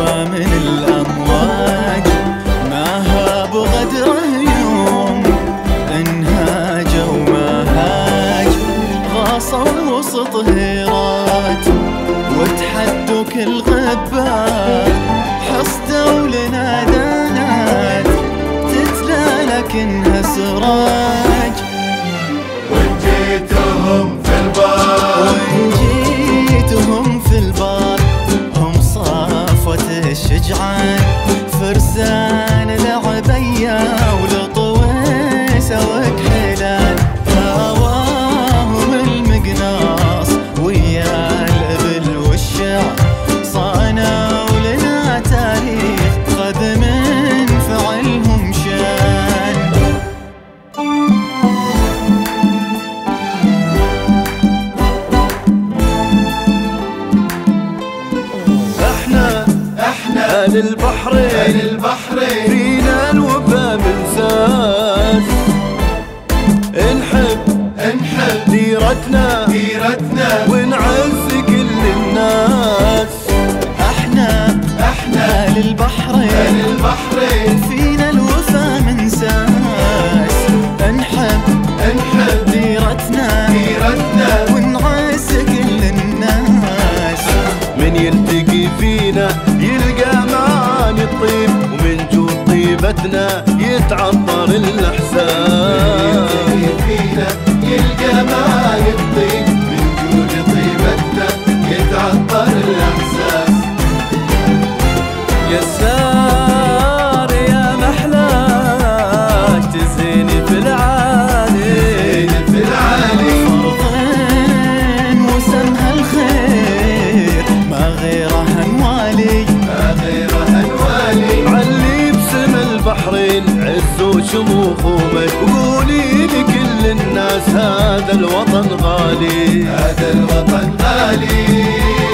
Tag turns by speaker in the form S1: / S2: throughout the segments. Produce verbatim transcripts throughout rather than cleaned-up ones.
S1: الوفا من الأمواج، ما هاب غدره يوم انهاج وما هاج، غاصوا وسط هيرات وتحدوا كل غبات، حصدوا لنا دانات تتلى لكنها سراج.
S2: وإن جيتهم في البار
S1: وإن جيتهم في البار هم صافوة الشجعان، فرسان العبية ولطويسة وكحلان، هواهم المقناص ويا الإبل والشعر، صانوا لنا تاريخ خذ من فعلهم شان.
S2: احنا احنا اهل البحرين اهل البحرين فينا الوفا منساس، نحب نحب ديرتنا ديرتنا ونعز كل الناس.
S1: احنا احنا اهل البحرين
S2: اهل البحرين
S1: فينا الوفا منساس، نحب
S2: نحب
S1: ديرتنا
S2: ديرتنا
S1: ونعز كل الناس.
S2: من يلتقي فينا يلقى معاني الطيب، ومن جود طيبتنا يتعطر الإحساس. من يلتقي فينا يلقى معاني الطيب، من جود طيبتنا يتعطر الإحساس.
S3: يا سار يا محلاك تزيني في العالي
S2: في العالي
S1: فرضين وسمها الخير ما غيرها نوالي،
S2: ما غيرها نوالي. علي بسم البحرين عز وشموخ ومجد، وقولي لكل الناس هذا الوطن غالي هذا الوطن غالي.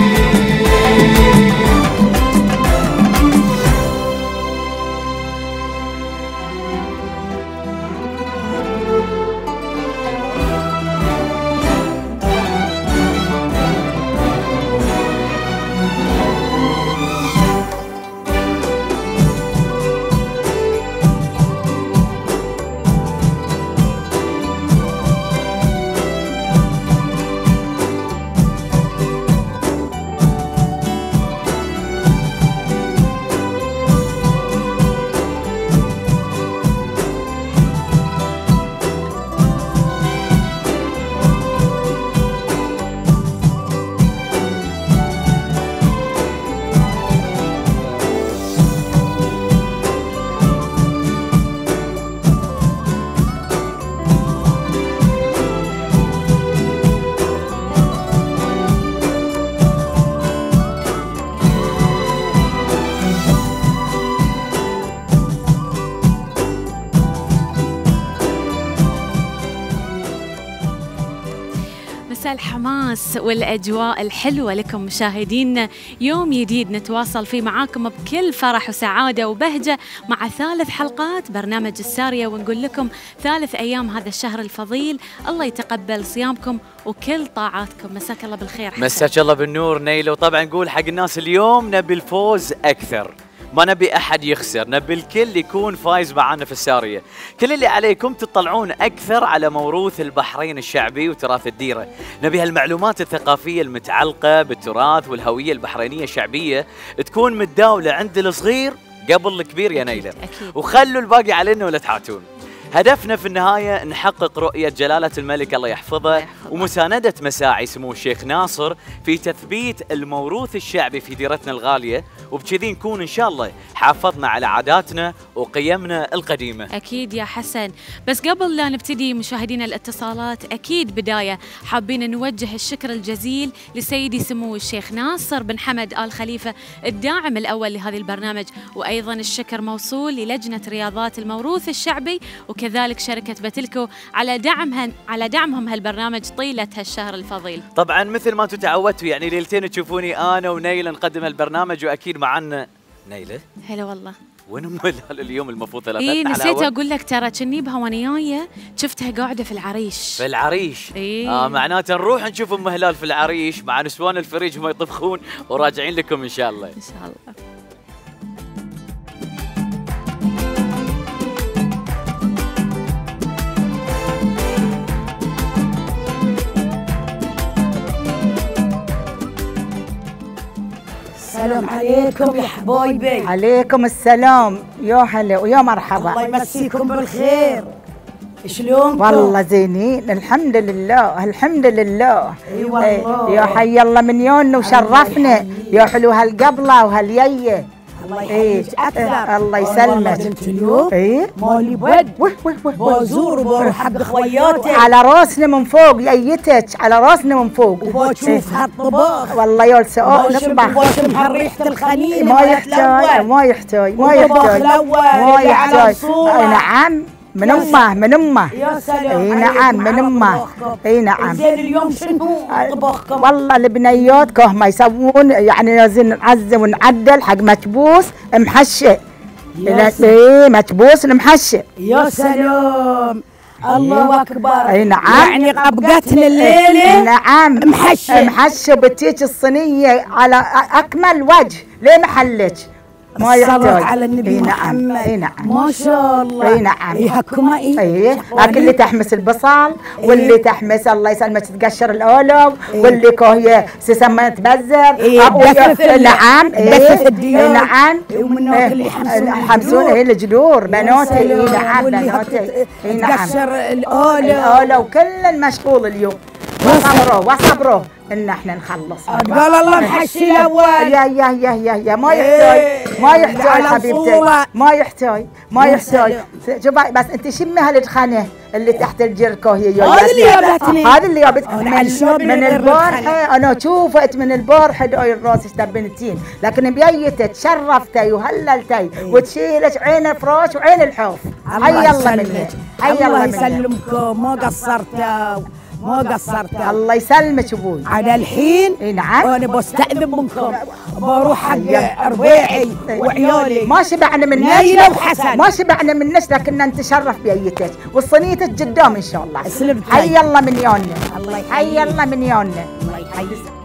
S4: الحماس والأجواء الحلوة لكم مشاهدينا، يوم جديد نتواصل فيه معاكم بكل فرح وسعادة وبهجة مع ثالث حلقات برنامج السارية، ونقول لكم ثالث أيام هذا الشهر الفضيل، الله يتقبل صيامكم وكل طاعاتكم. مساك الله بالخير حسن.
S5: مساك الله بالنور نيلة. وطبعا نقول حق الناس اليوم نبي الفوز أكثر، ما نبي أحد يخسر، نبي الكل يكون فايز معنا في السارية. كل اللي عليكم تطلعون أكثر على موروث البحرين الشعبي وتراث الديرة، نبي هالمعلومات الثقافية المتعلقة بالتراث والهوية البحرينية الشعبية تكون متداولة عند الصغير قبل الكبير يا نيلة،
S4: أكيد.
S5: وخلوا الباقي علينا ولا تحاتون. هدفنا في النهاية نحقق رؤية جلالة الملك الله يحفظه ومساندة مساعي سمو الشيخ ناصر في تثبيت الموروث الشعبي في ديرتنا الغالية، وبكذي نكون إن شاء الله حافظنا على عاداتنا وقيمنا القديمة.
S4: أكيد يا حسن. بس قبل لا نبتدي مشاهدينا الاتصالات، أكيد بداية حابين نوجه الشكر الجزيل لسيدي سمو الشيخ ناصر بن حمد آل خليفة الداعم الأول لهذا البرنامج، وأيضا الشكر موصول للجنة رياضات الموروث الشعبي وكذلك شركة بتلكو على دعمها على دعمهم هالبرنامج طيلة هالشهر الفضيل.
S5: طبعا مثل ما انتم تعودتوا يعني ليلتين تشوفوني انا ونيلة نقدم هالبرنامج، واكيد معنا نيلة.
S4: هلا والله.
S5: وين ام هلال اليوم المفروض ثلاثة؟
S4: اي نسيت اقول لك ترى كني بها وانا جايه شفتها قاعده في العريش.
S5: في العريش؟
S4: إيه؟
S5: اه معناته نروح نشوف ام هلال في العريش مع نسوان الفريج هم يطبخون وراجعين لكم ان شاء الله.
S4: ان شاء الله.
S6: السلام عليكم يا حبايبي.
S7: عليكم السلام، يا هلا ويا مرحبا.
S6: الله يمسيكم بالخير. شلونكم؟
S7: والله زينين الحمد لله الحمد لله.
S6: اي والله.
S7: يا حي الله من يومنا وشرفنا يا حلو هالقبله وهالييه.
S6: الله يحييك اكثر.
S7: الله يسلمك.
S6: انت اليوم
S7: ايه
S6: مالي بود
S7: وه وه وه
S6: بزور وبروح حق خوياتي
S7: على راسنا من فوق ييتك على راسنا من فوق.
S6: وبشوف هالطباخ
S7: والله يا سؤال نطبخ.
S6: وبشم هالريحه الخنين
S7: ما يحتاج ما يحتاج ما يحتاج ما يحتاج. نعم من امه من امه.
S6: يا سلام.
S7: اي نعم من امه. اي نعم.
S6: زين اليوم شنو طبخكم؟
S7: والله البنيات كهما يسوون يعني لازم نعزم ونعدل حق مكبوس محشي. اي مكبوس محشي.
S6: يا سلام الله اكبر.
S7: اي نعم.
S6: يعني قبقتنا الليله
S7: نعم
S6: محشي
S7: محشي بتيج الصينيه على اكمل وجه ليه محلك. ما يحتاج
S6: على النبي
S7: اي نعم
S6: محمد.
S7: اي نعم
S6: ما شاء الله.
S7: اي نعم
S6: يهكما اي
S7: اي لكن اللي تحمس البصل واللي تحمس الله يسلمك تقشر الاولو واللي كوهيه سسمه تبزر. نعم اي نعم
S6: ومن اللي
S7: يحمسون اي الجذور بناتي. اي نعم بناتي. اي نعم
S6: تقشر الاولو
S7: الاولو كل مشغول اليوم. وصبروا وصبروا ان احنا نخلص.
S6: قال الله محشي الاول.
S7: يا يا يا يا يا ما يحتاج ما يحتاج حبيبتي ما يحتاج ما يحتاج. شوفي بس انت شمي هالدخنه اللي تحت الجركه هي.
S6: هذا اللي جابتني.
S7: هذا اللي جابتني من البارحه. انا شوفت من البارحه داير راسك تبنتين لكن بيتك شرفتي وهللتي وتشيلك عين الفراش وعين الحوف. حي الله منك حي
S6: الله يسلمكم. ما قصرتوا ما قصرتوا.
S7: الله يسلمك ابوي.
S6: على الحين
S7: اي نعم
S6: انا بستأذن منكم بروح حق ربيعي وعيالي.
S7: ما شبعنا من
S6: نيلة وحسن.
S7: ما شبعنا من نش لكن نتشرف بيتك وصينيتك قدام ان شاء الله. حي الله من يومنا.
S6: الله يحييك.
S7: حي الله من يومنا.
S6: الله يحييك.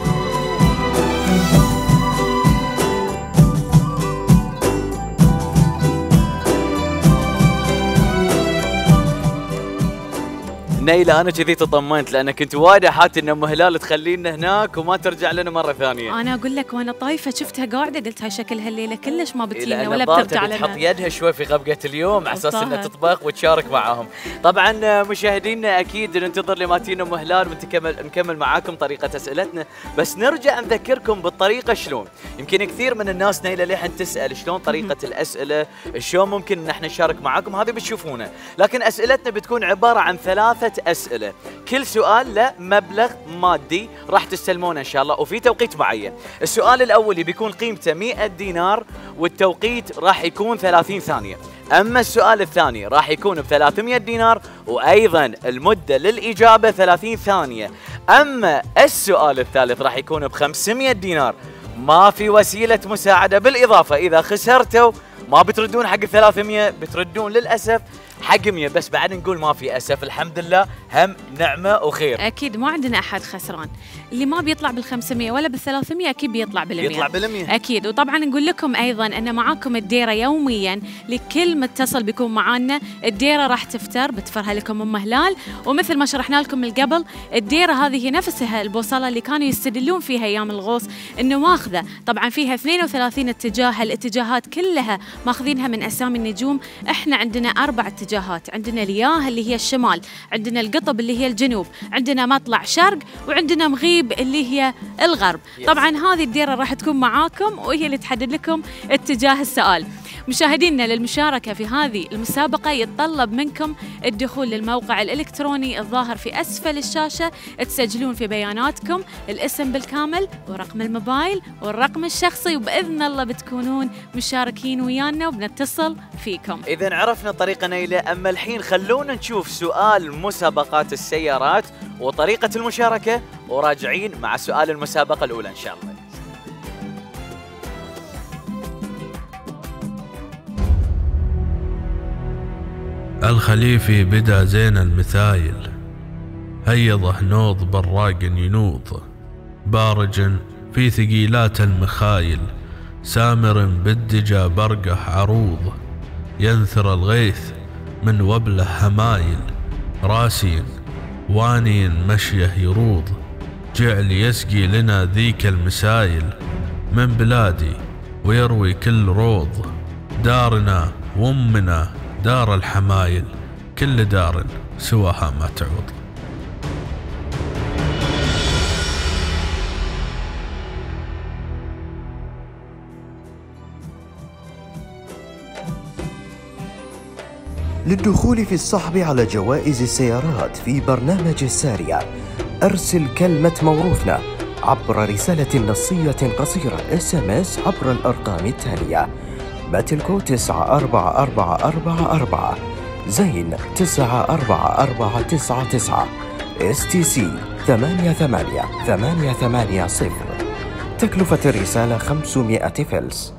S5: نيلة أنا كذي تطمنت لأن كنت وايد حات إن أم هلال تخلينا هناك وما ترجع لنا مرة ثانية.
S4: أنا أقول لك وأنا طايفة شفتها قاعدة قلت هاي شكلها الليلة كلش ما بتجينا
S5: لأن
S4: ولا
S5: الظاهر
S4: بترجع
S5: تبي
S4: لنا.
S5: تحط يدها شوي في غبقة اليوم على أساس إنها
S4: الظاهر.
S5: تطبخ وتشارك معاهم. طبعا مشاهدينا أكيد ننتظر لما تينا أم هلال ونكمل نكمل معاكم طريقة أسئلتنا، بس نرجع نذكركم بالطريقة شلون. يمكن كثير من الناس نيلة لحن تسأل شلون طريقة الأسئلة، شلون ممكن إن احنا نشارك معاكم، هذه بتشوفونه، لكن أسئلتنا بتكون عبارة عن ثلاثة أسئلة، كل سؤال له مبلغ مادي راح تستلمونه ان شاء الله وفي توقيت معين. السؤال الاول بيكون قيمته مئة دينار والتوقيت راح يكون ثلاثين ثانية. اما السؤال الثاني راح يكون ب ثلاثمئة دينار وايضا المدة للاجابة ثلاثين ثانية. اما السؤال الثالث راح يكون ب خمسمئة دينار، ما في وسيلة مساعدة، بالاضافة اذا خسرتوا ما بتردون حق الثلاثمئة، بتردون للاسف حق مية. بس بعد نقول ما في اسف، الحمد لله هم نعمه وخير.
S4: اكيد ما عندنا احد خسران، اللي ما بيطلع بالخمسمية ولا بالثلاثمية اكيد بيطلع بالمية.
S5: يطلع بالمية
S4: اكيد. وطبعا نقول لكم ايضا ان معاكم الديره يوميا، لكل متصل بيكون معانا الديره راح تفتر، بتفرها لكم ام هلال. ومثل ما شرحنا لكم من قبل الديره هذه هي نفسها البوصله اللي كانوا يستدلون فيها ايام الغوص انه ماخذه، طبعا فيها اثنين وثلاثين اتجاه، الاتجاهات كلها ماخذينها من اسامي النجوم. احنا عندنا اربع اتجاهات، عندنا الياه اللي هي الشمال، عندنا القطب اللي هي الجنوب، عندنا مطلع شرق، وعندنا مغيب اللي هي الغرب. طبعا هذه الديره راح تكون معاكم وهي اللي تحدد لكم اتجاه السؤال. مشاهدينا للمشاركة في هذه المسابقة يتطلب منكم الدخول للموقع الإلكتروني الظاهر في أسفل الشاشة، تسجلون في بياناتكم الاسم بالكامل ورقم الموبايل والرقم الشخصي، وبإذن الله بتكونون مشاركين ويانا وبنتصل فيكم.
S5: إذا عرفنا طريقة نيلة، أما الحين خلونا نشوف سؤال مسابقات السيارات وطريقة المشاركة، وراجعين مع سؤال المسابقة الأولى إن شاء الله.
S8: الخليفي بدا زين المثايل، هيضه نوض براق ينوض، بارج في ثقيلات المخايل، سامر بالدجا برقح عروض، ينثر الغيث من وبله همايل، راسي واني مشيه يروض، جعل يسقي لنا ذيك المسايل، من بلادي ويروي كل روض. دارنا وأمنا دار الحمايل، كل دار سواها ما تعوض.
S9: للدخول في السحب على جوائز السيارات في برنامج السارية، أرسل كلمة موروثنا عبر رسالة نصية قصيرة اس ام اس عبر الأرقام التالية: باتلكو تسعة أربعة أربعة أربعة أربعة، زين تسعة أربعة أربعة تسعة تسعة، اس تي سي ثمانية ثمانية ثمانية ثمانية صفر. تكلفة الرسالة خمسمائة فلس.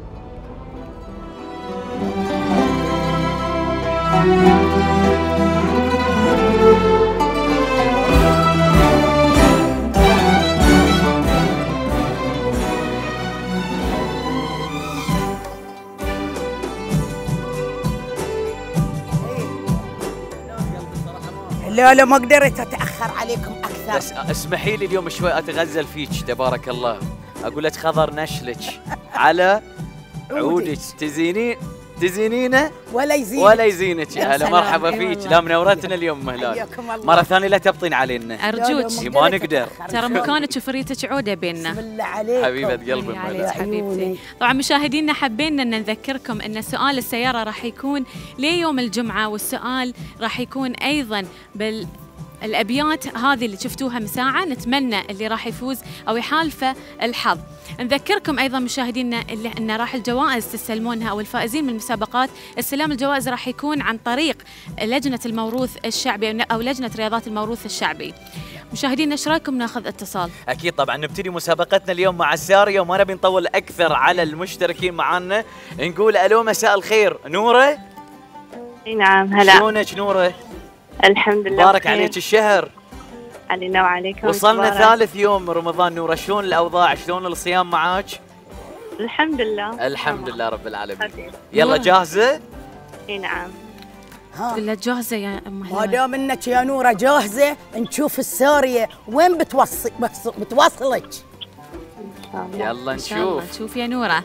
S6: لا لا ما قدرت اتاخر عليكم اكثر.
S5: بس اسمحي لي اليوم شوي اتغزل فيك تبارك الله، اقول لك خضر نشلك على عودك، تزينين تزينينه
S6: ولا يزينك
S5: ولا يزينك. يا هلا مرحبا فيك، لا منورتنا اليوم مهلال. مرة ثانية لا تبطين علينا
S4: ارجوك
S5: ما نقدر،
S4: ترى مكانك وفريتك عوده بيننا.
S6: بسم الله عليكم
S5: حبيبة قلبي
S4: عليك حبيبتي. طبعا مشاهدينا حبينا ان نذكركم ان سؤال السيارة راح يكون ليوم الجمعة، والسؤال راح يكون ايضا بال الابيات هذه اللي شفتوها من ساعه. نتمنى اللي راح يفوز او يحالفه الحظ. نذكركم ايضا مشاهدينا اللي ان راح الجوائز تستلمونها، او الفائزين من المسابقات استلام الجوائز راح يكون عن طريق لجنه الموروث الشعبي او لجنه رياضات الموروث الشعبي. مشاهدينا ايش رايكم ناخذ اتصال؟
S5: اكيد طبعا نبتدي مسابقتنا اليوم مع الساريه، وما نبي نطول اكثر على المشتركين معنا. نقول الو مساء الخير نوره.
S10: نعم هلا،
S5: شلونك نوره؟
S10: الحمد لله
S5: بارك عليك الشهر.
S10: علينا وعليكم.
S5: وصلنا
S10: بارك.
S5: ثالث يوم رمضان نوره، شلون الاوضاع؟ شلون الصيام معاك؟
S10: الحمد لله
S5: الحمد لله رب العالمين.
S10: حبيبي.
S5: يلا جاهزه؟
S10: اي نعم.
S4: قول له جاهزه يا ام
S6: ما دام انك يا نوره جاهزه نشوف الساريه وين بتوصل بتوصلك.
S5: يلا
S4: ان شاء الله
S5: نشوف.
S4: نشوف يا نوره.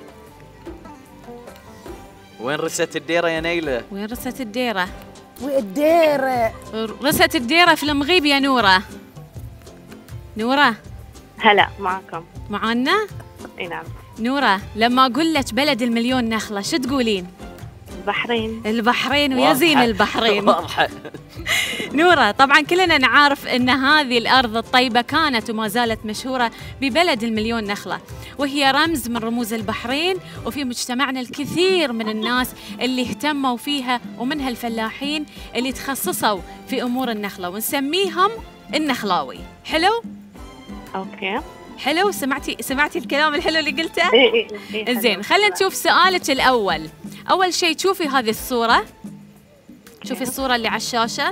S5: وين رست الديره يا نيله؟
S4: وين رست الديره؟
S6: والديره
S4: رست الديره في المغيب يا نوره. نوره
S10: هلا معكم.
S4: معانا؟
S10: اي نعم.
S4: نوره لما اقول لك بلد المليون نخله شو تقولين؟
S10: البحرين.
S4: البحرين ويا زين البحرين.
S5: واضحه.
S4: نوره طبعا كلنا نعرف ان هذه الارض الطيبه كانت وما زالت مشهوره ببلد المليون نخله، وهي رمز من رموز البحرين، وفي مجتمعنا الكثير من الناس اللي اهتموا فيها، ومنها الفلاحين اللي تخصصوا في امور النخله، ونسميهم النخلاوي. حلو؟
S10: اوكي.
S4: حلو. سمعتي سمعتي الكلام الحلو اللي قلته؟
S10: اي اي اي.
S4: زين خلينا نشوف سؤالك الاول. اول شيء شوفي هذه الصوره، شوفي الصوره اللي على الشاشه،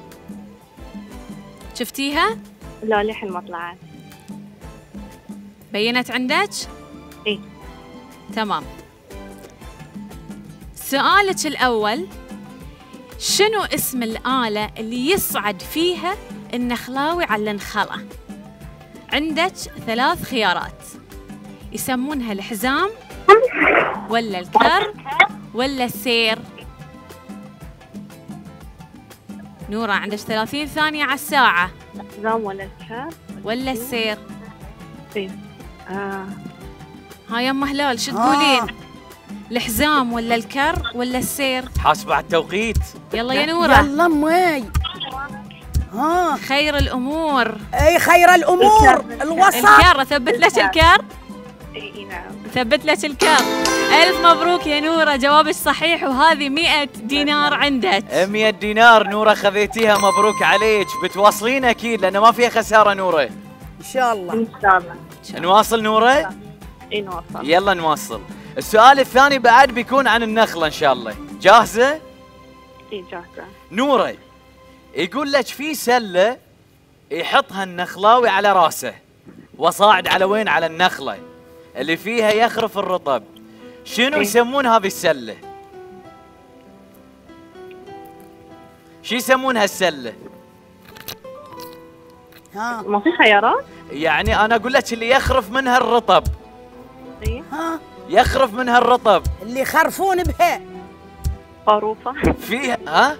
S4: شفتيها؟
S10: لا لحين ما طلعت.
S4: بينت عندك؟
S10: اي
S4: تمام. سؤالك الأول، شنو اسم الآلة اللي يصعد فيها النخلاوي على النخلة؟ عندك ثلاث خيارات، يسمونها الحزام ولا الكر ولا السير؟ نورة عندك ثلاثين ثانية على الساعة.
S10: الحزام ولا الكر
S4: ولا السير؟
S10: سير. آه.
S4: ها يا ام هلال شو تقولين؟ الحزام ولا الكر ولا السير؟
S5: حاسبة على التوقيت.
S4: يلا يا نورة.
S6: يلا امي. ها
S4: خير الامور.
S6: اي خير الامور الوسط.
S4: الكر. ثبت لك الكر؟
S10: اي نعم.
S4: ثبت لك الكر. الف مبروك يا نورة، جوابك صحيح، وهذه مئة دينار عندك.
S5: مئة دينار نورة خذيتيها، مبروك عليك. بتواصلين اكيد لانه ما فيها خسارة نورة.
S6: ان شاء الله.
S10: ان شاء الله.
S5: نواصل نورة؟
S10: اي نواصل.
S5: يلا نواصل. السؤال الثاني بعد بيكون عن النخلة ان شاء الله. جاهزة؟
S10: اي جاهزة.
S5: نورة يقول لك في سلة يحطها النخلاوي على راسه، وصاعد على وين؟ على النخلة اللي فيها يخرف الرطب. شنو
S10: إيه؟
S5: يسمون هذه السلة؟ شو يسمون هالسلة؟
S6: ها
S10: ما في خيارات؟
S5: يعني انا اقول لك اللي يخرف منها الرطب.
S10: اي
S5: يخرف منها الرطب.
S6: اللي يخرفون بها.
S10: خروفة.
S5: فيها ها؟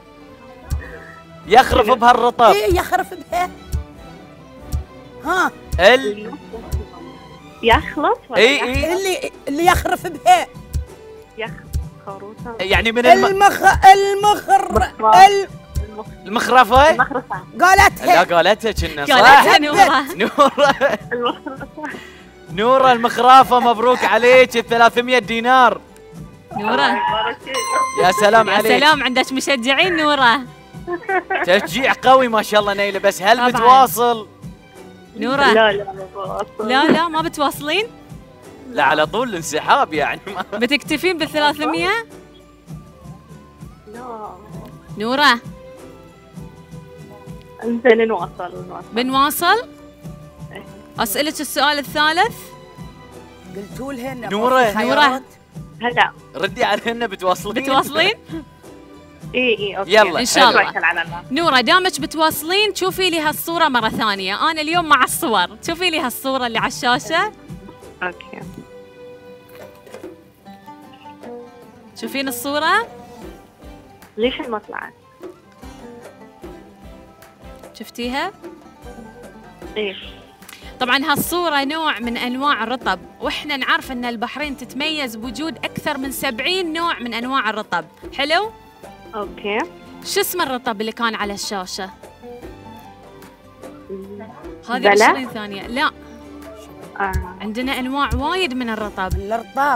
S5: يخرف بها الرطب.
S6: ايه يخرف بها. ها.
S5: ال
S10: يخلص ولا
S5: اي اي
S6: اللي اللي يخرف بها.
S10: يخ خروفة.
S5: يعني من الم...
S6: المخ المخر ال...
S5: المخرفة.
S10: المخرفة.
S6: قالتها.
S5: لا قالتها كنا صح.
S4: قالتها نورة.
S5: نورة.
S10: المخرفة.
S5: نورة المخرافة، مبروك عليك ال ثلاثمية دينار.
S4: نورة
S5: يا سلام
S4: يا
S5: عليك.
S4: سلام، عندك مشجعين نورة.
S5: تشجيع قوي ما شاء الله نيلة، بس هل
S4: طبعاً.
S5: بتواصل؟
S4: نورة
S10: لا لا ما بوصل.
S4: لا لا ما بتواصلين؟
S5: لا على طول الانسحاب يعني.
S4: بتكتفين بالثلاثمية؟
S10: لا.
S4: نورة
S10: انزين نواصل نواصل.
S4: بنواصل؟ أسألك السؤال الثالث.
S6: قلتوا لها إنه
S5: نورة.
S6: ما في خيارات.
S10: هلا.
S5: ردي علينا، بتواصلين؟
S4: بتواصلين؟
S10: اي اي اوكي.
S5: يلا
S4: إن شاء الله.
S10: توكل على الله.
S4: نورة دامك بتواصلين شوفي لي هالصورة مرة ثانية، أنا اليوم مع الصور، شوفي لي هالصورة اللي على الشاشة.
S10: اوكي.
S4: شوفين الصورة؟
S10: ليش ما طلعت؟
S4: شفتيها؟
S10: ايه.
S4: طبعا هالصورة نوع من أنواع الرطب، وإحنا نعرف أن البحرين تتميز بوجود أكثر من سبعين نوع من أنواع الرطب، حلو؟
S10: اوكي.
S4: شو اسم الرطب اللي كان على الشاشة؟ هذه
S10: بلا؟
S4: عشرين ثانية، لا
S10: آه.
S4: عندنا أنواع وايد من الرطب.
S6: الرطاب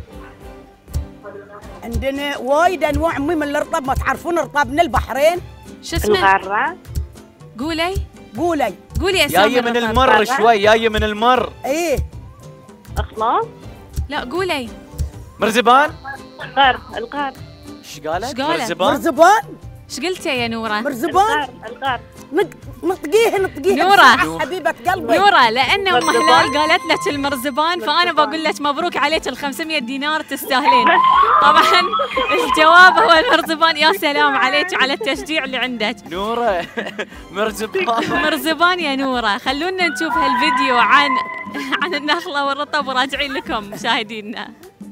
S6: عندنا وايد انواع من الرطب، ما تعرفون الرطاب من البحرين؟
S4: شو اسمه؟
S10: الغرة.
S4: قولي
S6: قولي
S4: قولي اسامي
S5: جاية من
S4: الرطب.
S5: المر شوي، جاية من المر.
S6: ايه
S10: اخلاص.
S4: لا قولي.
S5: مرزبان.
S10: الغر الغر.
S5: ايش قالت؟
S4: إيش قالت؟
S5: مرزبان.
S6: مرزبان
S4: ايش قلتي يا نورة؟
S6: مرزبان
S10: الغر الغر.
S6: نط- نطقيه نطقيه
S4: نورة.
S6: بسرعة حبيبة قلبي.
S4: نورة لأن أم
S10: مرزبان.
S4: هلال قالت لك المرزبان، فأنا بقول لك مبروك عليك ال خمسمية دينار تستاهلين. طبعا الجواب هو المرزبان. يا سلام عليك على التشجيع اللي عندك.
S5: نورة مرزبان.
S4: مرزبان يا نورة. خلونا نشوف هالفيديو عن عن النخلة والرطب وراجعين لكم مشاهدينا.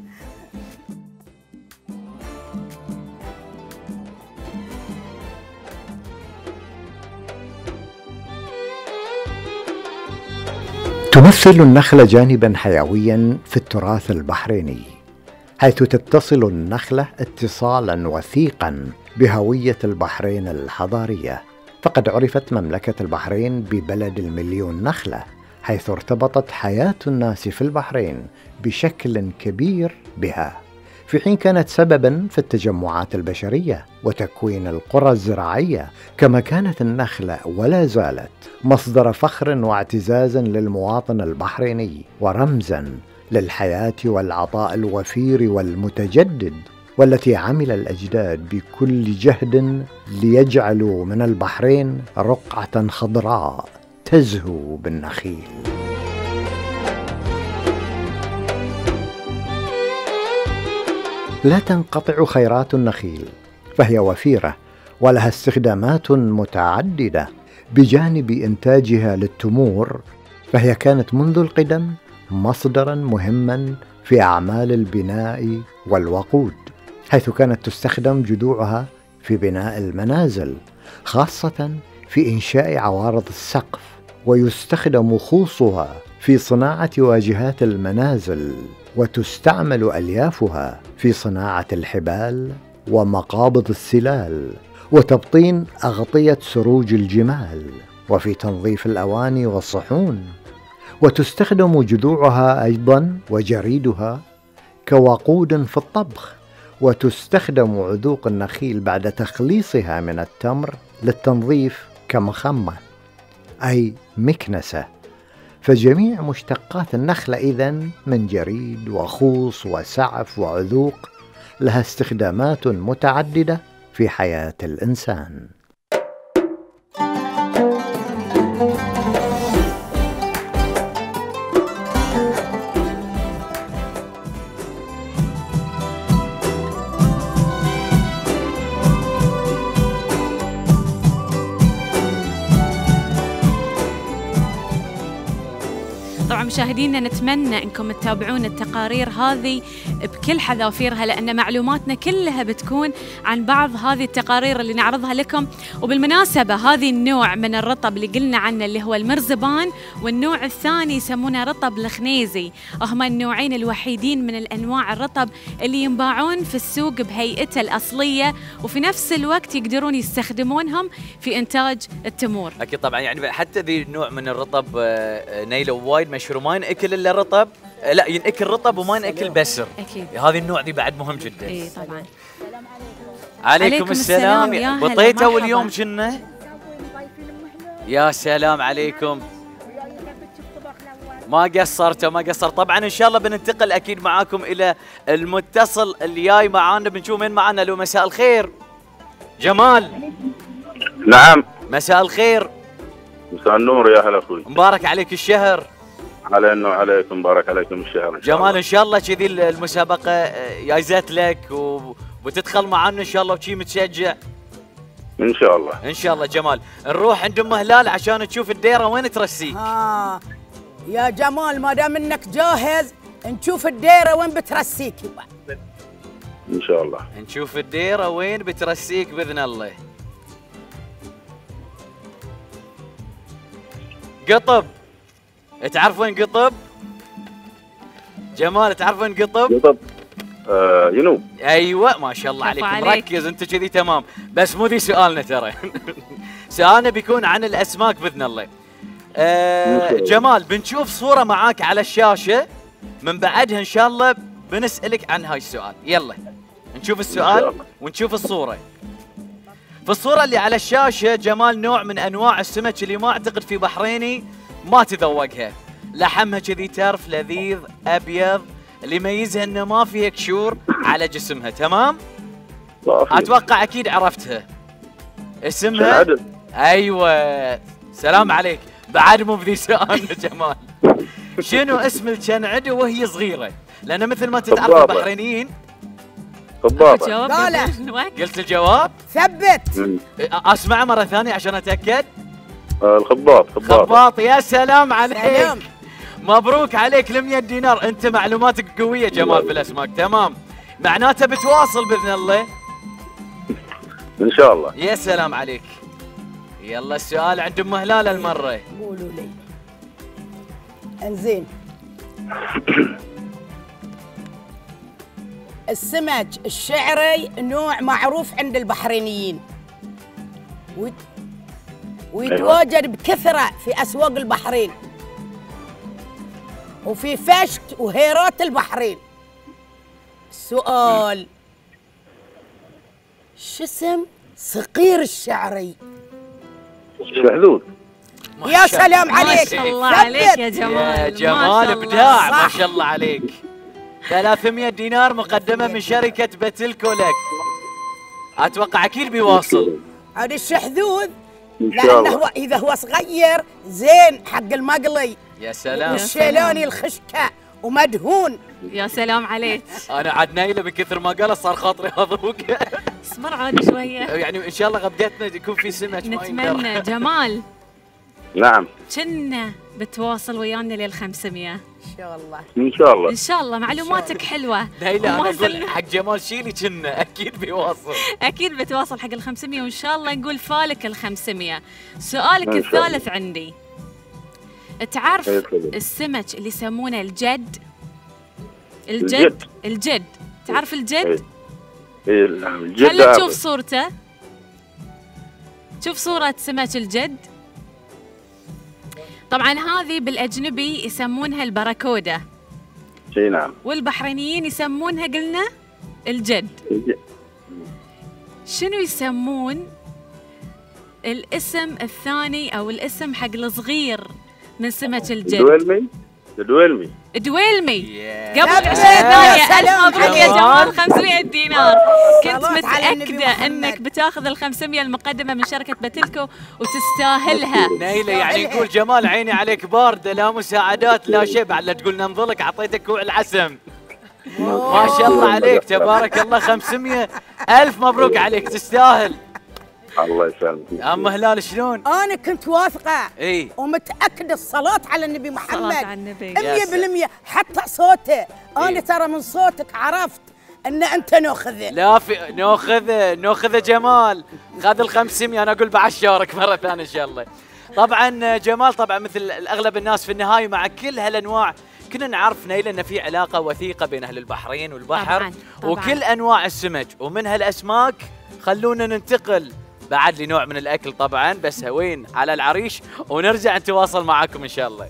S11: تمثل النخلة جانبا حيويا في التراث البحريني، حيث تتصل النخلة اتصالا وثيقا بهوية البحرين الحضارية. فقد عرفت مملكة البحرين ببلد المليون نخلة، حيث ارتبطت حياة الناس في البحرين بشكل كبير بها، في حين كانت سببا في التجمعات البشرية وتكوين القرى الزراعية. كما كانت النخلة ولا زالت مصدر فخر واعتزاز للمواطن البحريني، ورمزا للحياة والعطاء الوفير والمتجدد، والتي عمل الأجداد بكل جهد ليجعلوا من البحرين رقعة خضراء تزهو بالنخيل. لا تنقطع خيرات النخيل، فهي وفيرة ولها استخدامات متعددة. بجانب إنتاجها للتمور، فهي كانت منذ القدم مصدرا مهما في أعمال البناء والوقود، حيث كانت تستخدم جذوعها في بناء المنازل، خاصة في إنشاء عوارض السقف، ويستخدم خوصها في صناعة واجهات المنازل، وتستعمل أليافها في صناعة الحبال ومقابض السلال، وتبطين أغطية سروج الجمال، وفي تنظيف الأواني والصحون. وتستخدم جذوعها أيضا وجريدها كوقود في الطبخ. وتستخدم عذوق النخيل بعد تخليصها من التمر للتنظيف كمخمة، أي مكنسة. فجميع مشتقات النخلة إذن من جريد وخوص وسعف وعذوق لها استخدامات متعددة في حياة الإنسان.
S4: طبعا مشاهدينا نتمنى انكم تتابعون التقارير هذه بكل حذافيرها، لان معلوماتنا كلها بتكون عن بعض هذه التقارير اللي نعرضها لكم. وبالمناسبه هذه النوع من الرطب اللي قلنا عنه اللي هو المرزبان، والنوع الثاني يسمونه رطب الخنيزي، هما النوعين الوحيدين من الانواع الرطب اللي ينباعون في السوق بهيئته الاصليه، وفي نفس الوقت يقدرون يستخدمونهم في انتاج التمور.
S5: اكيد طبعا، يعني حتى ذي النوع من الرطب نيله وايد مشهور، ما ينأكل الا رطب، لا ينأكل رطب وما ينأكل بسر.
S4: اكيد
S5: هذه النوع دي بعد مهم جدا.
S4: اي طبعا.
S5: عليكم, عليكم السلام,
S4: السلام.
S5: بطيته واليوم كنا يا سلام عليكم، ما قصرتوا ما قصر. طبعا ان شاء الله بننتقل اكيد معاكم الى المتصل اللي جاي معانا، بنشوف مين معانا. لو مساء الخير جمال.
S12: نعم
S5: مساء الخير.
S12: مساء النور يا هلا اخوي.
S5: مبارك عليك الشهر.
S12: علينا وعليكم، مبارك عليكم الشهر ان شاء
S5: جمال. ان شاء الله كذي المسابقه جايزت لك وبتدخل معنا ان شاء الله وشي متشجع
S12: ان شاء الله.
S5: ان شاء الله جمال. نروح عند ام هلال عشان تشوف الديره وين ترسيك.
S6: ها يا جمال، ما دام انك جاهز نشوف الديره وين بترسيك.
S12: ان شاء الله
S5: نشوف الديره وين بترسيك باذن الله. قطب. تعرف وين قطب؟ جمال تعرف وين قطب؟
S12: قطب آه جنوب.
S5: ايوه ما شاء الله عليك،
S4: عليك.
S5: مركز انت كذي تمام، بس مو ذي سؤالنا ترى. سؤالنا بيكون عن الاسماك باذن الله. آه جمال بنشوف صوره معاك على الشاشه، من بعدها ان شاء الله بنسالك عن هاي السؤال. يلا نشوف السؤال ونشوف الصوره. في الصوره اللي على الشاشه جمال نوع من انواع السمك اللي ما اعتقد في بحريني ما تذوقها، لحمها كذي ترف لذيذ ابيض، اللي يميزها انه ما فيها قشور على جسمها. تمام؟ اتوقع اكيد عرفتها. اسمها
S12: عدل.
S5: ايوه سلام عليك، بعد مو بذي سؤالنا جمال. شنو اسم الكنعدة وهي صغيره؟ لان مثل ما تتعرف البحرينيين
S12: خباطه.
S6: قاله
S5: قلت الجواب؟
S6: ثبت.
S5: اسمع مره ثانيه عشان اتاكد.
S12: الخباط. خباط.
S5: خباط. يا سلام عليك.
S6: سلام.
S5: مبروك عليك ال مية دينار، انت معلوماتك قويه جمال في الاسماك. تمام، معناته بتواصل باذن الله
S12: ان شاء الله.
S5: يا سلام عليك. يلا السؤال عند ام هلال المره.
S6: قولوا لي. انزين. السمك الشعري نوع معروف عند البحرينيين، ويتواجد بكثرة في أسواق البحرين وفي فشت وهيرات البحرين. السؤال شو اسم صقير الشعري؟
S12: الشحذوذ.
S6: يا سلام عليك.
S4: ما شاء الله عليك يا جمال.
S5: يا جمال ابداع ما شاء الله عليك. ثلاثمية دينار مقدمة من شركة بتلكو لك. اتوقع اكيد بيواصل.
S6: هذا الشحذوذ لانه هو اذا هو صغير زين حق المقلي.
S5: يا سلام.
S6: والشيلاني الخشكه ومدهون.
S4: يا سلام عليك.
S5: انا عاد نايله من كثر ما قال صار خاطري اذوق.
S4: اسمر عاد شويه.
S5: يعني ان شاء الله غبقتنا يكون في سمك.
S4: نتمنى جمال.
S12: نعم.
S4: كنا بتواصل ويانا لل خمسمية.
S6: ان شاء الله.
S12: ان شاء الله.
S6: ان
S4: شاء الله معلوماتك حلوه.
S5: نايله انا اقول حق جمال شيلي كنا اكيد بيواصل.
S4: اكيد بتواصل حق ال خمسمية، وان شاء الله نقول فالك ال خمسمية. سؤالك الثالث عندي. تعرف السمك اللي يسمونه الجد؟ الجد الجد تعرف الجد؟
S12: ايه الجد.
S4: خلينا نشوف صورته. شوف صورة سمك الجد. طبعا هذه بالاجنبي يسمونها البراكودا.
S12: اي نعم.
S4: والبحرينيين يسمونها قلنا الجد. شنو يسمون الاسم الثاني او الاسم حق الصغير من سمك الجد؟
S12: دويلمي. دويلمي.
S4: دويلمي. قبل عشرين ثانية. ألف مبروك يا جمال، خمسمية دينار. كنت متأكدة أنك بتاخذ ال خمسمية المقدمة من شركة بتلكو وتستاهلها.
S5: نايلة يعني يقول جمال عيني عليك باردة، لا مساعدات لا شيء، بعد لا تقول ننظلك أعطيتك كوع العسم. ما شاء الله عليك تبارك الله. خمسمية ألف مبروك عليك، تستاهل.
S12: الله يسلمك.
S5: ام هلال شلون؟
S6: انا كنت واثقه
S5: اي
S6: ومتاكده الصلاه على النبي محمد
S4: الصلاة على النبي.
S6: مية بالمية. حتى صوته انا
S5: إيه.
S6: ترى من صوتك عرفت ان انت ناخذه.
S5: لا في ناخذ ناخذ جمال، خذ ال خمسمية، انا اقول بعشارك مره ثانيه ان شاء الله. طبعا جمال، طبعا مثل اغلب الناس في النهايه مع كل هالانواع كنا نعرف نيلة ان في علاقه وثيقه بين اهل البحرين والبحر
S4: طبعاً. طبعاً.
S5: وكل انواع السمك ومن هالاسماك. خلونا ننتقل بعد لنوع من الاكل طبعا بس وين على العريش، ونرجع نتواصل معاكم ان شاء الله.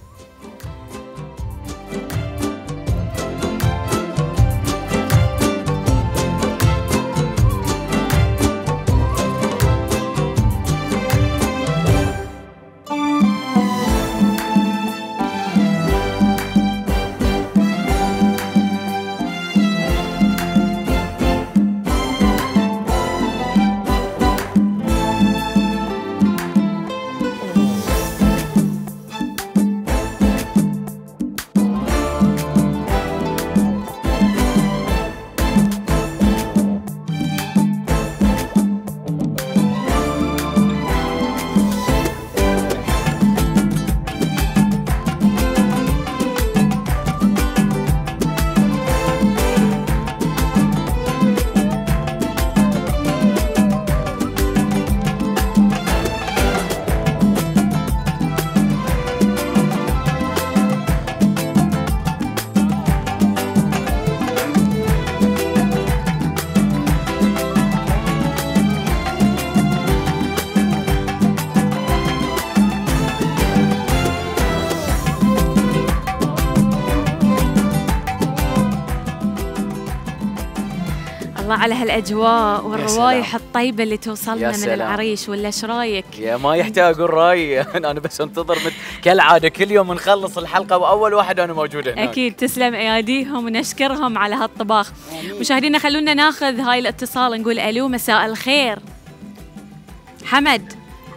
S4: على هالاجواء والروايح الطيبه اللي توصلنا من
S5: سلام.
S4: العريش، ولا ايش رايك؟
S5: يا ما يحتاج اقول رايي انا بس انتظر مثل كالعاده كل يوم نخلص الحلقه واول واحد انا موجود هناك.
S4: اكيد، تسلم اياديهم ونشكرهم على هالطباخ. مشاهدينا خلونا ناخذ هاي الاتصال، نقول الو مساء الخير. حمد.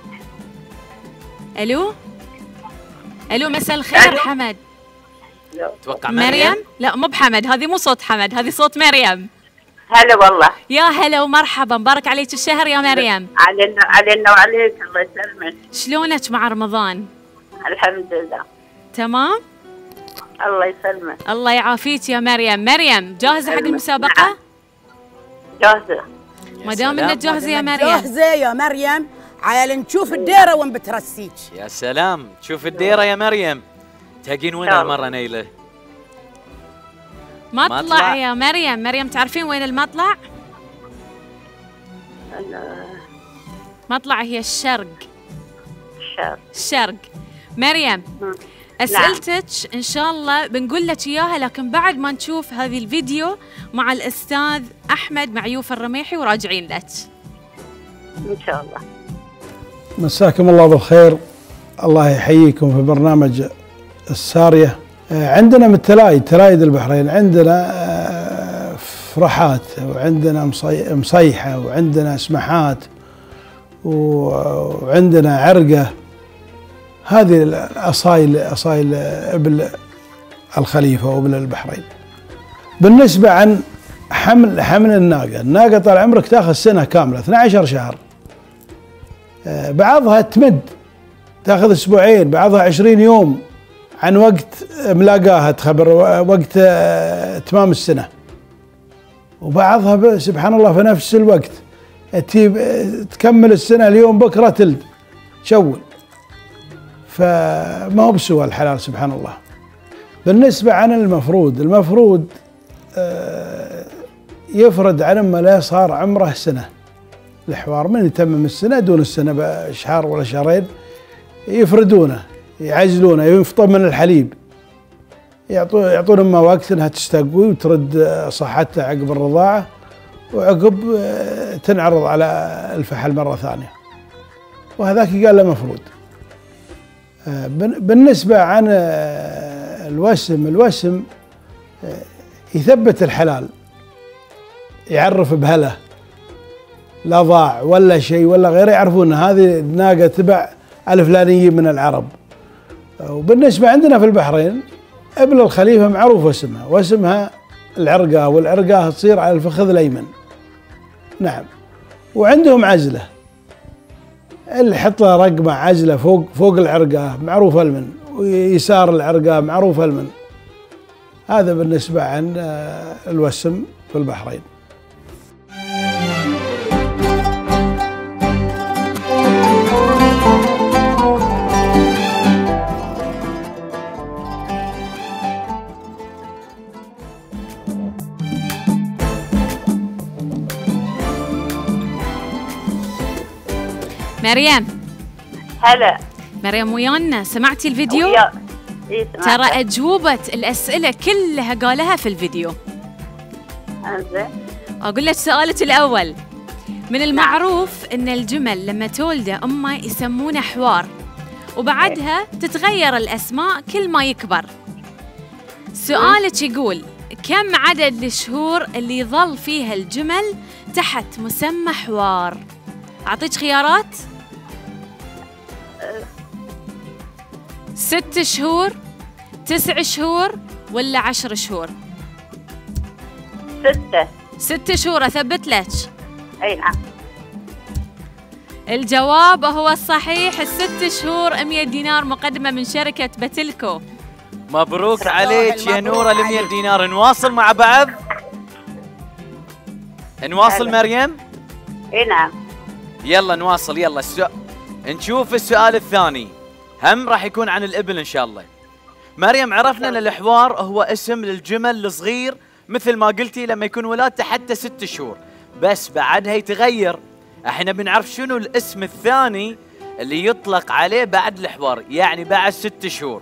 S4: الو الو مساء الخير حمد.
S5: اتوقع
S4: مريم.
S5: مريم
S4: لا مو بحمد، هذه مو صوت حمد، هذه صوت مريم.
S10: هلا والله.
S4: يا هلا ومرحبا، مبارك عليك الشهر يا مريم.
S10: علينا علينا وعليك، الله يسلمك.
S4: شلونك مع رمضان؟
S10: الحمد لله
S4: تمام؟
S10: الله يسلمك.
S4: الله يعافيك يا مريم. مريم جاهزة حق المسابقة؟
S10: نعم. جاهزة.
S4: ما دام انك جاهزة يا مريم.
S6: جاهزة يا مريم، عيال نشوف الديرة وين بترسيك.
S5: يا سلام، تشوف الديره يا مريم. تهقين وين هالمره نيله؟
S4: مطلع,
S5: مطلع
S4: يا مريم. مريم تعرفين وين المطلع؟ مطلع هي الشرق.
S10: الشرق.
S4: الشرق. مريم أسئلتك إن شاء الله بنقول لك إياها، لكن بعد ما نشوف هذه الفيديو مع الأستاذ أحمد معيوف الرميحي وراجعين لك
S10: إن شاء الله.
S13: مساكم الله بالخير، الله يحييكم في برنامج السارية. عندنا من التلايد، تلايد البحرين، عندنا فرحات وعندنا مصيحة وعندنا سمحات وعندنا عرقة. هذه الأصايل أصايل إبل الخليفة وإبل البحرين. بالنسبة عن حمل حمل الناقة، الناقة طال عمرك تاخذ سنة كاملة اثني عشر شهر، بعضها تمد تاخذ أسبوعين، بعضها عشرين يوم عن وقت ملاقاها تخبر وقت تمام السنة، وبعضها سبحان الله في نفس الوقت تجيب تكمل السنة اليوم بكرة تلد تشول، فما هو بسوى الحلال سبحان الله. بالنسبة عن المفروض، المفروض يفرد عن أما لا صار عمره سنة، الحوار من يتمم السنة دون السنة بشهر ولا شهرين يفردونه يعزلونه، يفطر من الحليب، يعطون يعطون أمه وقت انها تستقوي وترد صحتها عقب الرضاعة، وعقب تنعرض على الفحل مرة ثانية، وهذاك قال له مفروض. بالنسبة عن الوسم، الوسم يثبت الحلال، يعرف بهله لا ضاع ولا شيء ولا غيره، يعرفون هذه الناقة تبع الفلانيين من العرب. وبالنسبة عندنا في البحرين ابل الخليفة معروف اسمها، واسمها العرقة، والعرقة تصير على الفخذ الأيمن. نعم. وعندهم عزلة، اللي يحط له رقمة عزلة فوق فوق العرقة معروف المن، ويسار العرقة معروف المن. هذا بالنسبة عن الوسم في البحرين.
S4: مريم.
S10: هلا.
S4: مريم ويانا، سمعتي الفيديو؟
S10: ويا. إيه سمعت.
S4: ترى أجوبة الأسئلة كلها قالها في الفيديو.
S10: انزين.
S4: أقول لك سؤالك الأول. من المعروف أن الجمل لما تولده أمه يسمونه حوار، وبعدها تتغير الأسماء كل ما يكبر. سؤالك يقول كم عدد الشهور اللي يظل فيها الجمل تحت مسمى حوار؟ أعطيك خيارات. ست شهور، تسع شهور، ولا عشر شهور؟
S10: ستة.
S4: ست شهور أثبت لك.
S10: أي نعم.
S4: الجواب هو الصحيح، الست شهور مئة دينار مقدمة من شركة باتيلكو.
S5: مبروك عليك يا نورة ال مئة دينار. نواصل مع بعض. نواصل مريم؟
S10: اي نعم.
S5: يلا نواصل. يلا السؤال، نشوف السؤال الثاني، هم راح يكون عن الإبل إن شاء الله. مريم، عرفنا أن الحوار هو اسم للجمل الصغير مثل ما قلتي لما يكون ولادته حتى ست شهور، بس بعدها يتغير. احنا بنعرف شنو الاسم الثاني اللي يطلق عليه بعد الحوار، يعني بعد ست شهور.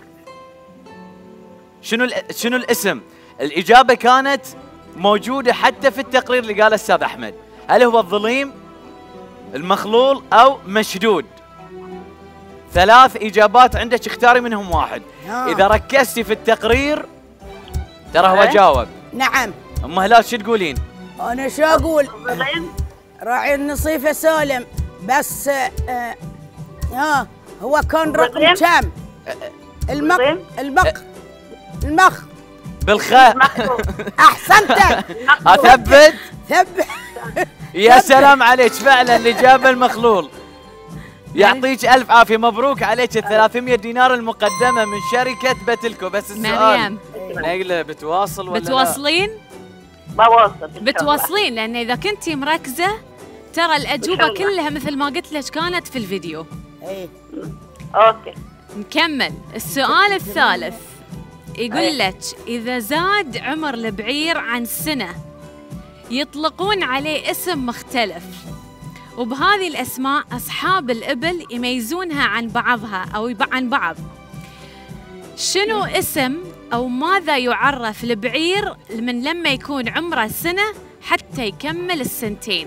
S5: شنو شنو الاسم؟ الإجابة كانت موجودة حتى في التقرير اللي قاله الأستاذ أحمد. هل هو الظليم، المخلول، أو مشدود؟ ثلاث إجابات عندك، اختاري منهم واحد.
S6: آه.
S5: إذا ركزتي في التقرير ترى هو جاوب.
S6: نعم.
S5: أم هلال شو تقولين؟
S6: أنا شو أقول؟ راعي النصيفة سالم، بس آه آه هو كان رقم كم؟ المق المق المخ
S5: بالخاء.
S6: أحسنت.
S5: أثبت؟
S6: ثبت.
S5: يا سلام عليك، فعلا الإجابة المخلول. يعطيك ألف عافية، مبروك عليك ال ثلاثمئة دينار المقدمة من شركة باتيلكو. بس السؤال
S4: مريم،
S5: نقله بتواصل ولا
S4: بتواصلين؟
S10: بواصل.
S4: بتواصلين، لأن إذا كنتي مركزة ترى الأجوبة كلها مثل ما قلت لك كانت في الفيديو.
S6: ايه.
S10: اوكي.
S4: نكمل. السؤال الثالث يقول لك إذا زاد عمر البعير عن سنة يطلقون عليه اسم مختلف، وبهذه الأسماء أصحاب الإبل يميزونها عن بعضها أو عن بعض. شنو اسم أو ماذا يعرف البعير من لما يكون عمره سنة حتى يكمل السنتين؟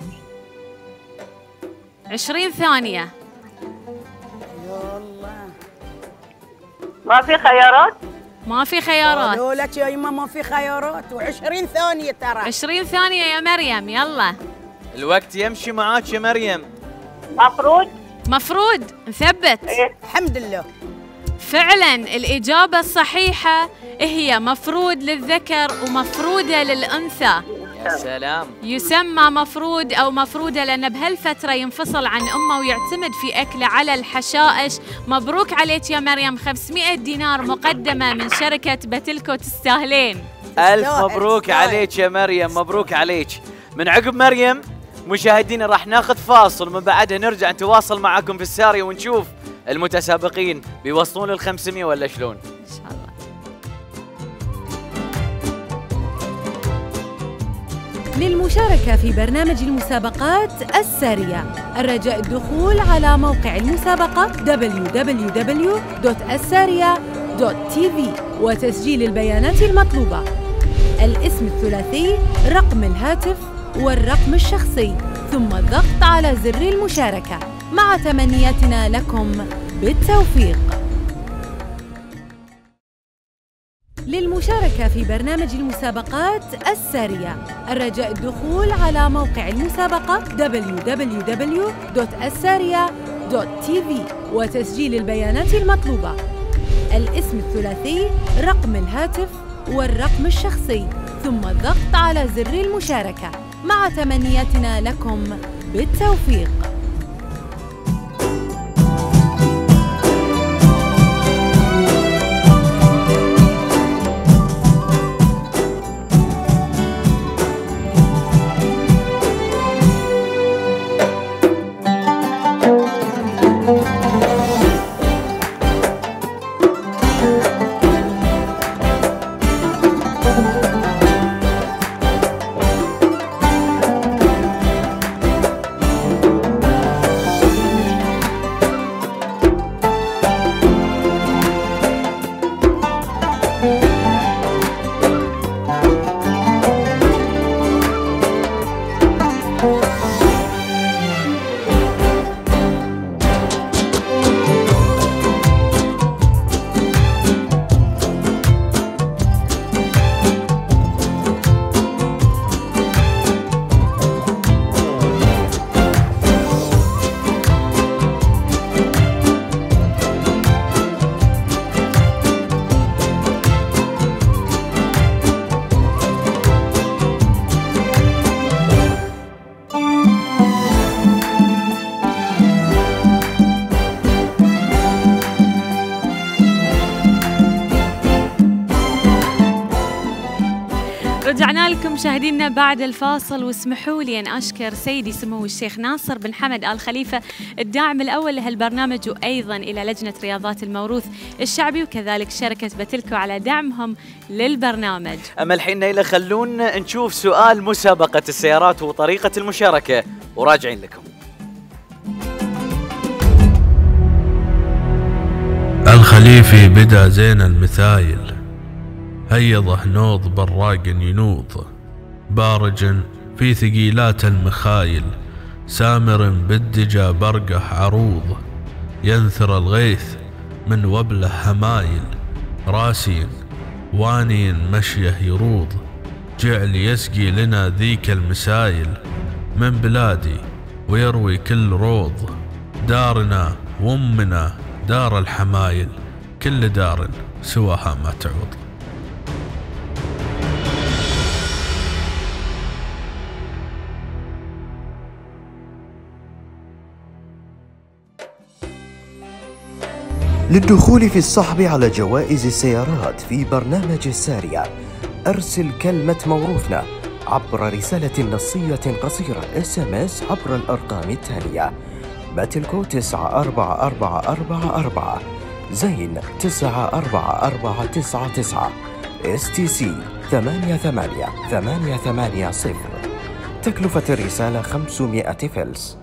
S4: عشرين ثانية.
S10: ما في خيارات؟
S4: ما في خيارات.
S6: قالوا لك يا يما ما في خيارات، وعشرين ثانية ترى.
S4: عشرين ثانية يا مريم، يلا.
S5: الوقت يمشي معاك يا مريم.
S10: مفروض.
S4: مفروض نثبت.
S10: إيه؟
S6: الحمد لله.
S4: فعلا الإجابة الصحيحة هي مفروض للذكر ومفرودة للأنثى.
S5: يا سلام.
S4: يسمى مفروض أو مفرودة لأن بهالفترة ينفصل عن أمه ويعتمد في أكله على الحشائش. مبروك عليك يا مريم، خمسمئة دينار مقدمة من شركة باتيلكو، تستاهلين.
S5: ألف مبروك عليك يا مريم، مبروك عليك. من عقب مريم مشاهدينا راح ناخذ فاصل، ومن بعدها نرجع نتواصل معكم في السارية ونشوف المتسابقين بيوصلون ال خمسمئة ولا شلون.
S4: إن شاء الله.
S14: للمشاركة في برنامج المسابقات السارية الرجاء الدخول على موقع المسابقة دبليو دبليو دبليو دوت السارية دوت تي في وتسجيل البيانات المطلوبة: الاسم الثلاثي، رقم الهاتف، والرقم الشخصي، ثم الضغط على زر المشاركة. مع تمنياتنا لكم بالتوفيق. للمشاركة في برنامج المسابقات السارية الرجاء الدخول على موقع المسابقة دبليو دبليو دبليو دوت السارية دوت تي في وتسجيل البيانات المطلوبة: الاسم الثلاثي، رقم الهاتف، والرقم الشخصي، ثم الضغط على زر المشاركة. مع تمنياتنا لكم بالتوفيق.
S4: لكم مشاهدينا بعد الفاصل، واسمحوا لي أن أشكر سيدي سمو الشيخ ناصر بن حمد آل خليفة الداعم الأول لهالبرنامج، وأيضا إلى لجنة رياضات الموروث الشعبي وكذلك شركة بتلكو على دعمهم للبرنامج.
S5: أما الحين نيلة خلونا نشوف سؤال مسابقة السيارات وطريقة المشاركة وراجعين لكم.
S8: الخليفي بدا زين المثايل، هيضه نوض براق ينوض، بارج في ثقيلات المخايل، سامر بالدجا برقح عروض، ينثر الغيث من وبله همايل، راسي واني مشيه يروض، جعل يسقي لنا ذيك المسايل، من بلادي ويروي كل روض، دارنا وامنا دار الحمايل، كل دار سواها ما تعوض.
S9: للدخول في السحب على جوائز السيارات في برنامج السارية، أرسل كلمة موروثنا عبر رسالة نصية قصيرة اس ام اس عبر الأرقام التالية: باتلكو تسعة أربعة أربعة أربعة أربعة، زين تسعة أربعة أربعة تسعة تسعة، اس تي سي ثمانية ثمانية ثمانية ثمانية صفر. تكلفة الرسالة خمسمائة فلس.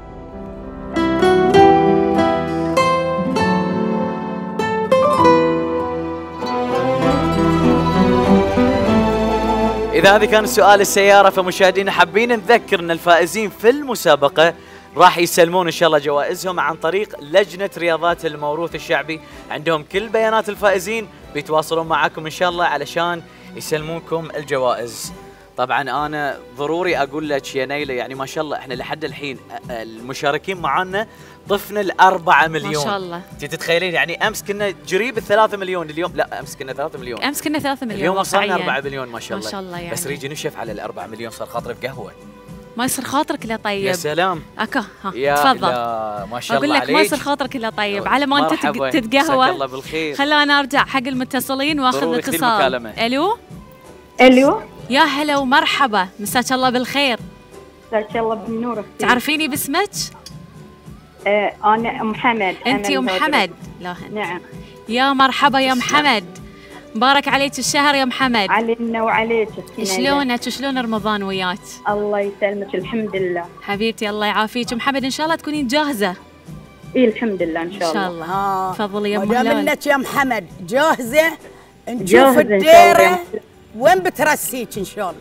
S5: إذا هذا كان سؤال السيارة، فمشاهدينا حابين نذكر أن الفائزين في المسابقة راح يسلمون إن شاء الله جوائزهم عن طريق لجنة رياضات الموروث الشعبي، عندهم كل بيانات الفائزين، بيتواصلون معكم إن شاء الله علشان يسلمونكم الجوائز. طبعا أنا ضروري أقول لك يا نيلة، يعني ما شاء الله إحنا لحد الحين المشاركين معانا طفنا الأربعة مليون
S4: ما شاء الله.
S5: أنت تتخيلين يعني أمس كنا جريب الثلاثة مليون، اليوم لا أمس كنا ثلاثة مليون،
S4: أمس كنا ثلاثة مليون،
S5: اليوم وصلنا أربعة مليون ما شاء الله.
S4: ما شاء الله يعني.
S5: بس ريجي نشف على الأربعة مليون، صار خاطري بقهوة.
S4: ما يصير خاطرك الا طيب.
S5: يا سلام.
S4: اكا ها
S5: يا
S4: تفضل.
S5: لا ما شاء الله
S4: اقول لك
S5: عليك.
S4: ما يصير خاطرك الا طيب، على ما انت تتقهوى.
S5: الله بالخير.
S4: خلونا ارجع حق المتصلين واخذ اتصال. الو
S15: الو
S4: يا هلا ومرحبا، مساك الله بالخير.
S15: مساك الله بالنور.
S4: تعرفيني باسمك؟
S15: آه انا ام حمد.
S4: انت ام حمد؟ لا
S15: نعم.
S4: يا مرحبا يا محمد، مبارك عليك الشهر يا محمد.
S15: علينا وعليك.
S4: شلونك وشلون رمضان وياك؟
S15: الله يسلمك الحمد لله.
S4: حبيبتي الله يعافيك. محمد ان شاء الله تكونين جاهزه.
S15: اي الحمد لله ان شاء الله.
S4: ان شاء الله. تفضلي يا ام
S6: هلال.
S4: هلال.
S6: منك يا محمد جاهزه؟ نشوف الديره وين بترسيك ان شاء الله.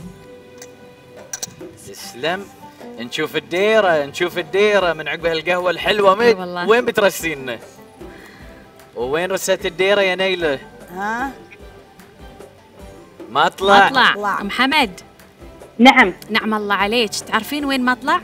S5: تسلم. نشوف الديره نشوف الديره من عقب هالقهوه الحلوه مد وين بترسينا؟ وين رست الديره يا نيله؟
S6: ها؟
S5: مطلع.
S4: مطلع. محمد.
S15: نعم.
S4: نعم الله عليك، تعرفين وين مطلع؟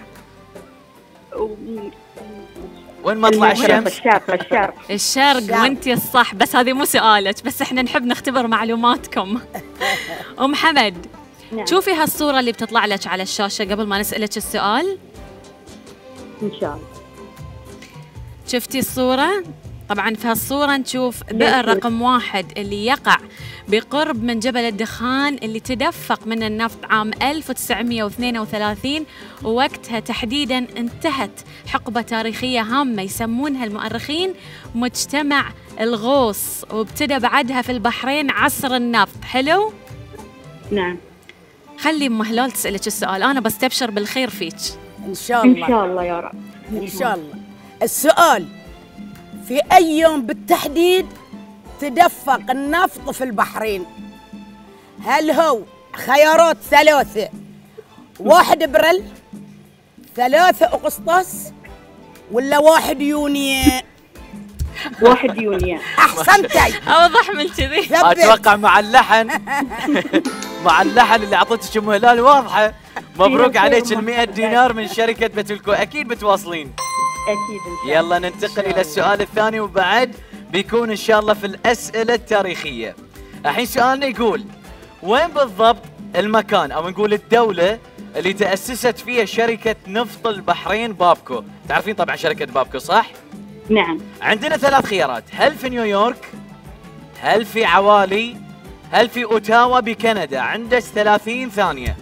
S5: وين مطلع الشمس؟
S15: الشرق الشرق
S4: الشرق. وانتي الصح، بس هذه مو سؤالك، بس احنا نحب نختبر معلوماتكم. ام حمد،
S15: نعم.
S4: شوفي هالصورة اللي بتطلع لك على الشاشة قبل ما نسألك السؤال.
S15: ان شاء الله.
S4: شفتي الصورة؟ طبعا في هالصورة نشوف بئر رقم واحد اللي يقع بقرب من جبل الدخان اللي تدفق من النفط عام ألف وتسعمئة واثنين وثلاثين، ووقتها تحديدا انتهت حقبة تاريخية هامة يسمونها المؤرخين مجتمع الغوص، وابتدى بعدها في البحرين عصر النفط. حلو؟
S15: نعم.
S4: خلي ام هلال تسألك السؤال، انا بستبشر بالخير فيك.
S6: ان شاء الله.
S15: ان شاء الله يا رب.
S6: ان شاء الله. السؤال: في أي يوم بالتحديد تدفق النفط في البحرين؟ هل هو خيارات ثلاثة: واحد ابريل، ثلاثة أغسطس، ولا واحد يونيو؟
S15: واحد يونيو.
S6: أحسنتي.
S4: أوضح من كذي.
S5: أتوقع مع اللحن مع اللحن اللي أعطتك أم هلال واضحة. مبروك عليك المئة دينار من شركة بتلكو، أكيد بتواصلين.
S15: أكيد إن شاء
S5: يلا ننتقل إلى السؤال الثاني، وبعد بيكون إن شاء الله في الأسئلة التاريخية. الحين سؤالنا يقول: وين بالضبط المكان أو نقول الدولة اللي تأسست فيها شركة نفط البحرين بابكو؟ تعرفين طبعا شركة بابكو صح؟
S15: نعم.
S5: عندنا ثلاث خيارات: هل في نيويورك؟ هل في عوالي؟ هل في اوتاوا بكندا؟ عندك ثلاثين ثانية.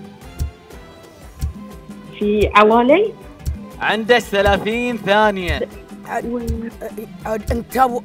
S15: في عوالي؟
S5: عندك ثلاثين ثانية.
S6: انت و...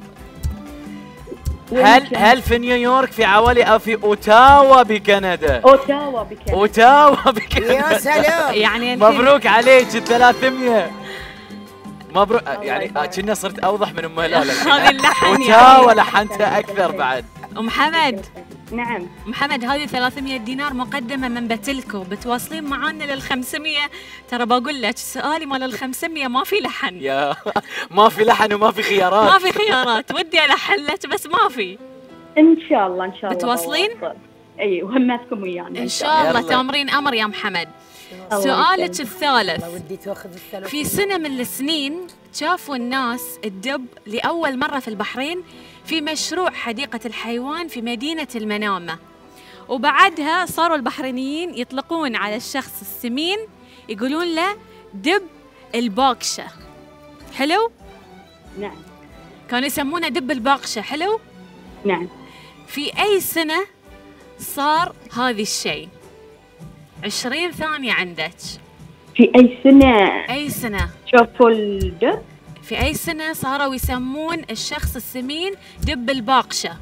S5: هل هل في نيويورك في عوالي او في اوتاوا بكندا؟
S15: اوتاوا بكندا.
S5: اوتاوا بكندا.
S6: يا سلام.
S4: يعني
S5: مبروك عليك ثلاثمية. مبروك. يعني كنا صرت اوضح من ام هلال.
S4: هذه اللحن
S5: اوتاوا لحنتها اكثر بعد.
S4: ام محمد.
S15: نعم.
S4: محمد هذه ثلاثمية دينار مقدمة من بتلكو، بتواصلين معانا لل خمسمية. ترى بقول لك سؤالي مال ال خمسمية ما في لحن.
S5: يا ما في لحن وما في خيارات.
S4: ما في خيارات، ودي الحن لك بس ما في.
S15: ان شاء الله ان شاء الله.
S4: بتواصلين؟
S15: اي وهمتكم ويانا
S4: ان شاء الله. تامرين امر يا محمد. سؤالك الثالث. في سنة من السنين شافوا الناس الدب لأول مرة في البحرين في مشروع حديقة الحيوان في مدينة المنامة، وبعدها صاروا البحرينيين يطلقون على الشخص السمين يقولون له دب الباقشة. حلو؟
S15: نعم.
S4: كانوا يسمونه دب الباقشة. حلو؟
S15: نعم.
S4: في أي سنة صار هذا الشيء؟ عشرين ثانية عندك.
S15: في أي سنة؟
S4: أي سنة؟
S15: شافوا الدب؟
S4: في أي سنة صاروا يسمون الشخص السمين دب الباقشة؟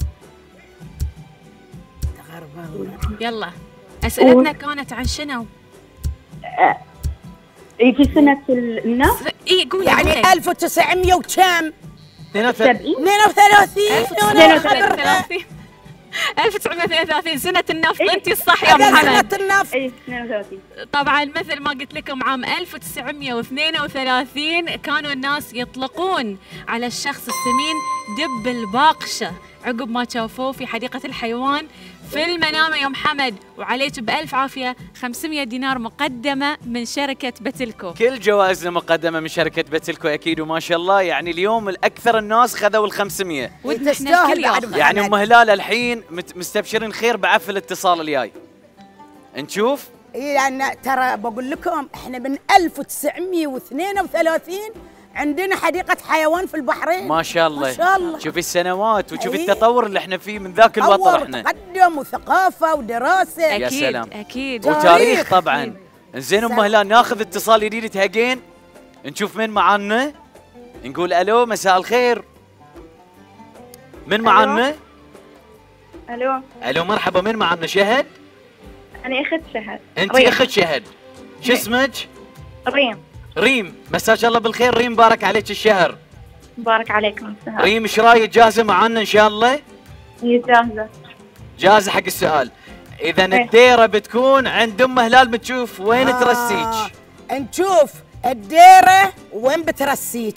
S4: يلا أسئلتنا كانت عن شنو؟
S15: آه. إيه في سنة النفط؟
S4: إيه قولي.
S6: يعني ألف وتسعمية وكم؟
S5: اثنين وثلاثين.
S6: اثنين وثلاثين.
S4: اثنين وثلاثين. ألف وتسعمية واثنين وثلاثين سنة النفط.
S15: إيه؟
S4: أنت الصح يا محمد.
S6: سنة النفط.
S15: إيه اثنين وثلاثين.
S4: طبعا مثل ما قلت لكم عام ألف وتسعمية واثنين وثلاثين كانوا الناس يطلقون على الشخص السمين دب الباقشة عقب ما شافوه في حديقة الحيوان في المنامة يا محمد. وعليك بألف عافية خمسمية دينار مقدمة من شركة بتلكو.
S5: كل جوائزنا مقدمة من شركة بتلكو أكيد. وما شاء الله يعني اليوم الأكثر الناس خذوا الخمسمية.
S6: وتستاهل بعد.
S5: يعني أم هلال الحين مستبشرين خير بعف الاتصال الجاي. نشوف.
S6: اي لأن ترى بقول لكم احنا من ألف وتسعمية واثنين وثلاثين عندنا حديقة حيوان في البحرين.
S5: ما شاء الله.
S6: ما شاء الله.
S5: شوفي السنوات وشوفي
S6: أيه.
S5: التطور اللي احنا فيه من ذاك الوطن احنا.
S6: تقدم وثقافة ودراسة.
S5: يا
S4: أكيد
S5: سلام.
S4: أكيد.
S5: وتاريخ طبعا. زين ام هلال ناخذ اتصال جديد تهجين نشوف من معانا. نقول الو مساء الخير. من معانا؟
S10: الو.
S5: الو مرحبا. من معانا؟ شهد؟
S10: انا اخت شهد.
S5: انت اخت شهد. شو اسمك؟
S10: ريم.
S5: ريم مساك الله بالخير. ريم بارك عليك الشهر.
S10: مبارك عليكم السهر.
S5: ريم ايش رايك؟ جاهزه معانا ان شاء الله؟
S10: هي جاهزه.
S5: جاهزه حق السؤال. اذا الديره بتكون عند ام هلال بتشوف وين آه. ترسيك.
S6: نشوف الديره وين بترسيك.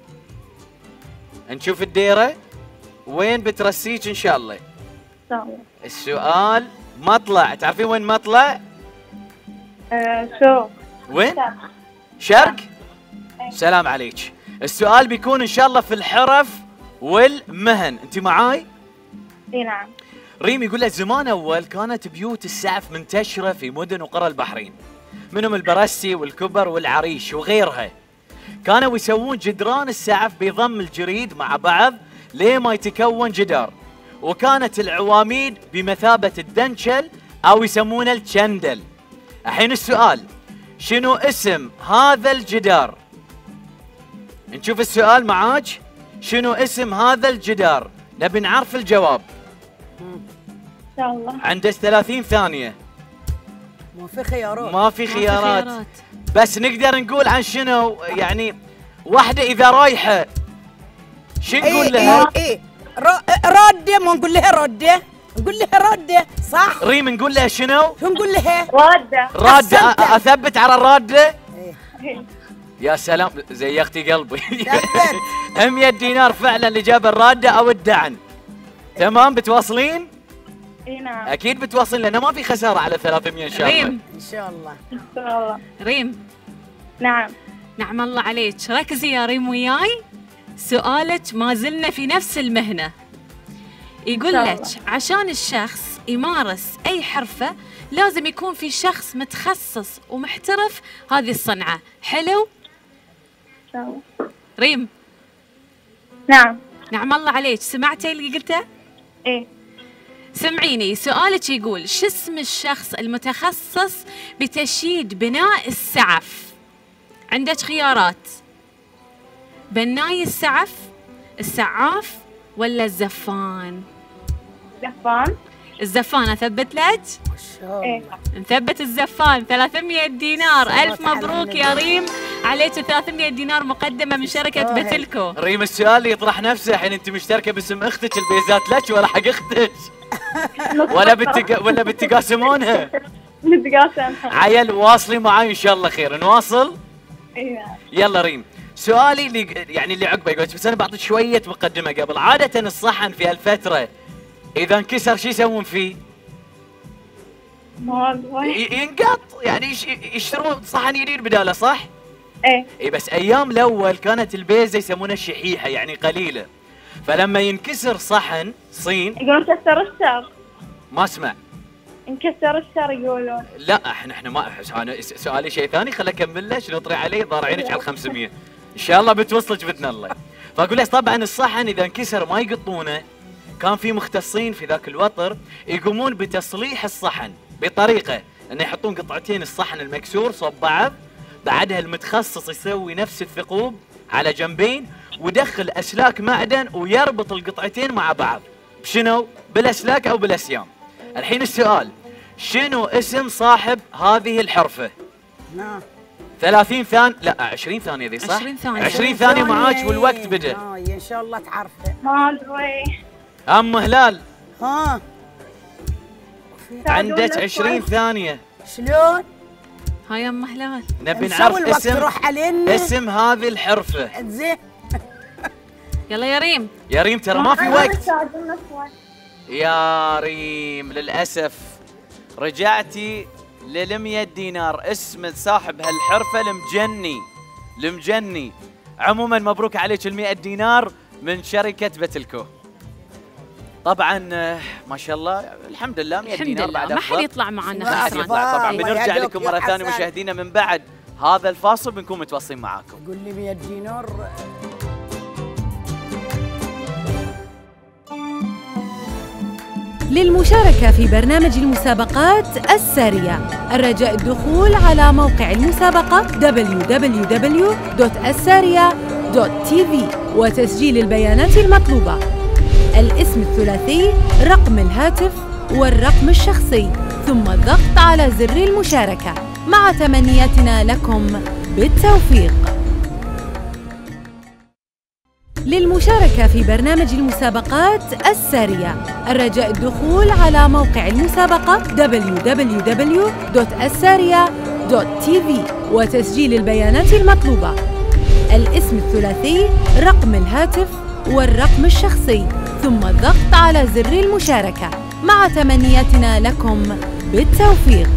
S5: نشوف الديره وين بترسيك ان شاء الله.
S10: ان شاء الله.
S5: السؤال مطلع. تعرفين وين مطلع؟
S10: آه شو؟
S5: وين؟ شرق؟ سلام عليك. السؤال بيكون ان شاء الله في الحرف والمهن. انت معاي؟
S10: اي نعم.
S5: ريم يقول لك زمان اول كانت بيوت السعف منتشره في مدن وقرى البحرين، منهم البرسي والكبر والعريش وغيرها. كانوا يسوون جدران السعف بضم الجريد مع بعض ليه ما يتكون جدار، وكانت العواميد بمثابه الدنشل او يسمونه الشندل. الحين السؤال شنو اسم هذا الجدار؟ نشوف السؤال معاك. شنو اسم هذا الجدار؟ نبي نعرف الجواب.
S10: ان شاء الله.
S5: عندك ثلاثين ثانية.
S6: ما في خيارات.
S5: ما في خيارات. ما في خيارات. بس نقدر نقول عن شنو يعني واحدة إذا رايحة شو نقول
S6: إيه
S5: لها؟
S6: اي اي رادة. ما نقول لها رادة، نقول لها رادة صح؟
S5: ريم نقول لها شنو؟
S6: شو نقول لها؟
S10: رادة.
S5: رادة. أثبت على الرادة؟
S10: إيه.
S5: يا سلام زي اختي قلبي. مية دينار فعلا اللي جاب الرادة او الدعن. تمام بتواصلين؟
S10: اي نعم.
S5: اكيد بتواصلين لانه ما في خسارة على ثلاثمية ان شاء الله.
S4: ريم
S6: ان شاء الله.
S10: ان شاء الله.
S4: ريم.
S10: نعم.
S4: نعم الله عليك. ركزي يا ريم وياي. سؤالك ما زلنا في نفس المهنة. يقول لك عشان الشخص يمارس اي حرفة لازم يكون في شخص متخصص ومحترف هذه الصنعة. حلو؟
S10: ان شاء الله.
S4: ريم.
S10: نعم.
S4: نعم الله عليك. سمعتي اللي قلته؟
S10: ايه.
S4: سمعيني سؤالك يقول شو اسم الشخص المتخصص بتشييد بناء السعف؟ عندك خيارات: بناي السعف، السعاف، ولا الزفان؟
S10: زفان.
S4: الزفان اثبت لك؟
S10: ايه.
S4: نثبت الزفان. ثلاثمية دينار. الف مبروك يا ريم، عليك ثلاثمية دينار مقدمه من شركه بتلكو.
S5: ريم السؤال يطرح نفسه، الحين انت مشتركه باسم اختك، البيزات لك ولا حق اختك؟ ولا بتق... ولا بتقاسمونها؟
S10: نتقاسم.
S5: عيل واصلي معاي ان شاء الله خير. نواصل؟
S10: ايه.
S5: يلا ريم، سؤالي اللي يعني اللي عقبه يقول، بس انا بعطيك شويه مقدمه قبل. عاده الصحن في هالفتره اذا انكسر شو يسوون فيه؟ ينقط، يعني يشترون صحن جديد بداله، صح؟
S10: ايه.
S5: اي بس ايام الاول كانت البيزه يسمونها شحيحه، يعني قليله، فلما ينكسر صحن صين
S10: يقولون انكسر الشر.
S5: ما اسمع.
S10: انكسر الشر يقولون.
S5: لا احنا احنا ما انا سؤالي شيء ثاني، خل اكمل لك نطري علي ضار عينك على الخمسمية ان شاء الله بتوصلك باذن الله. فاقول لك طبعا الصحن اذا انكسر ما يقطونه، كان في مختصين في ذاك الوطر يقومون بتصليح الصحن بطريقه انه يحطون قطعتين الصحن المكسور صوب بعض، بعدها المتخصص يسوي نفس الثقوب على جنبين ويدخل اسلاك معدن ويربط القطعتين مع بعض. بشنو؟ بالاسلاك او بالاسيام. الحين السؤال، شنو اسم صاحب هذه الحرفه؟
S6: نعم.
S5: ثلاثين ثانية، لا عشرين ثانية ذي صح؟
S6: عشرين ثانية.
S5: عشرين ثانية معاك والوقت بدأ.
S6: اه ان شاء الله تعرفه.
S10: ما ادري.
S5: ام هلال.
S6: ها.
S5: عندك عشرين ثانية.
S6: شلون؟
S4: هاي ام هلال.
S5: نبي نعرف اسم
S6: تروح علينا.
S5: اسم هذه الحرفة.
S6: زين.
S4: يلا يا ريم.
S5: يا ريم ترى ما في وقت. يا ريم للأسف رجعتي للمية دينار. اسم صاحب هالحرفة المجني، المجني. عموما مبروك عليك المئة دينار من شركة بتلكو. طبعا ما شاء الله الحمد لله مئة دينار بعد
S4: ما حد يطلع معنا
S5: ما حد يطلع طبعا. بنرجع لكم مرة ثانية مشاهدينا من بعد هذا الفاصل، بنكون متواصلين معاكم.
S6: قول لي مئة دينار.
S14: للمشاركة في برنامج المسابقات السارية الرجاء الدخول على موقع المسابقة دبليو دبليو دبليو دوت السارية دوت تي في وتسجيل البيانات المطلوبة: الاسم الثلاثي، رقم الهاتف، والرقم الشخصي، ثم الضغط على زر المشاركة. مع تمنياتنا لكم بالتوفيق. للمشاركة في برنامج المسابقات السارية الرجاء الدخول على موقع المسابقة دبليو دبليو دبليو دوت السارية دوت تي في وتسجيل البيانات المطلوبة: الاسم الثلاثي، رقم الهاتف، والرقم الشخصي، ثم الضغط على زر المشاركة. مع تمنياتنا لكم بالتوفيق.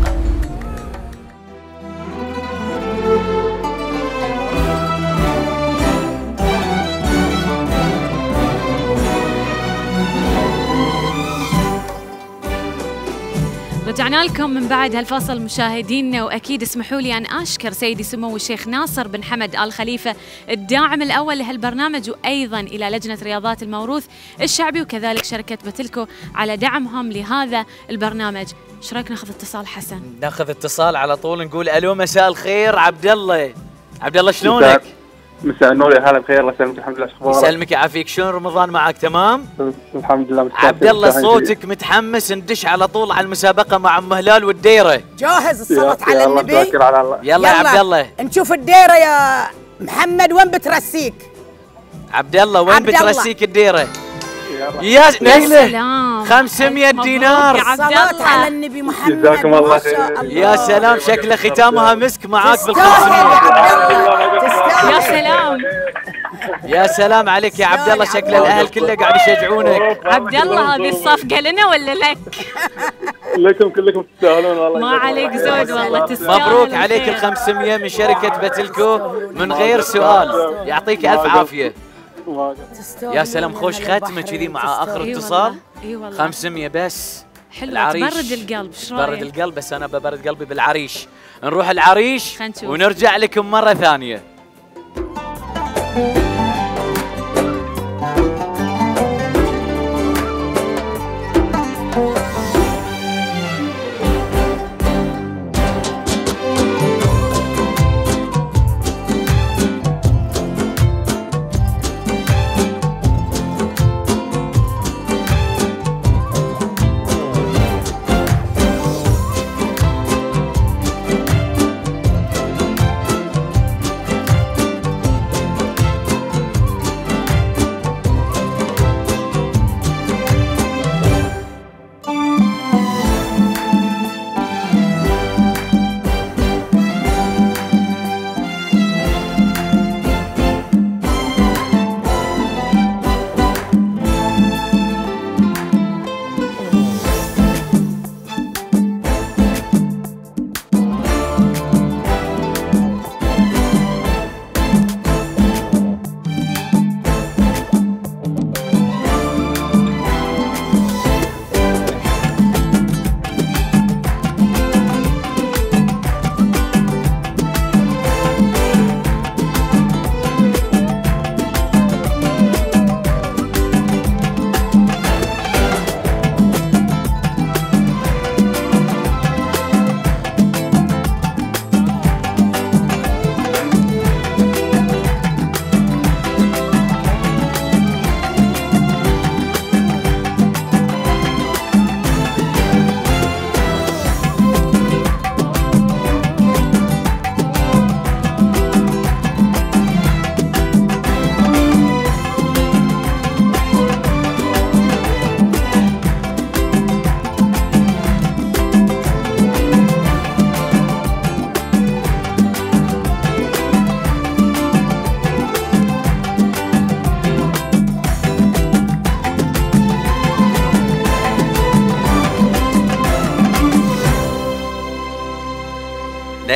S4: رجعنا لكم من بعد هالفصل مشاهدينا، واكيد اسمحوا لي ان اشكر سيدي سمو الشيخ ناصر بن حمد آل خليفة الداعم الاول لهالبرنامج، وايضا الى لجنة رياضات الموروث الشعبي وكذلك شركة بتلكو على دعمهم لهذا البرنامج. ايش رايك ناخذ اتصال حسن؟
S5: ناخذ اتصال على طول، نقول الو مساء الخير. عبد الله، عبد الله شلونك؟
S16: مساء النور، يا هلا بخير. الله يسلمك. الحمد لله. اخبارك؟
S5: يسلمك يعافيك. شلون رمضان معك؟ تمام
S16: الحمد لله.
S5: عبد الله صوتك متحمس، ندش على طول على المسابقه مع ام هلال والديره.
S6: جاهز الصلاة على النبي؟
S16: يلا, على الله.
S5: يلا يا عبد الله
S6: نشوف الديره يا محمد. وين بترسيك؟
S5: عبد الله وين
S6: عبد
S5: بترسيك الديره؟
S6: يا
S5: نيله خمسمية دينار.
S6: صلاة على النبي محمد.
S16: جزاكم الله خير.
S5: يا سلام، شكله ختامها مسك معاك بالخمسمية.
S4: يا سلام
S5: يا سلام عليك يا عبد الله، شكل الاهل كله قاعد يشجعونك.
S4: عبد الله هذه الصفقه لنا ولا لك؟
S16: لكم كلكم تستاهلون والله.
S4: ما عليك زود والله، تستاهل.
S5: مبروك عليك ال خمسمية من شركه بتلكو من غير سؤال. يعطيك الف عافيه. يا سلام، خوش ختمه كذي مع اخر اتصال.
S4: اي والله
S5: خمسمية بس.
S4: حلوه
S5: العريش
S4: تبرد القلب. ايش رايك؟
S5: تبرد القلب، بس انا ببرد قلبي بالعريش. نروح العريش ونرجع لكم مره ثانيه.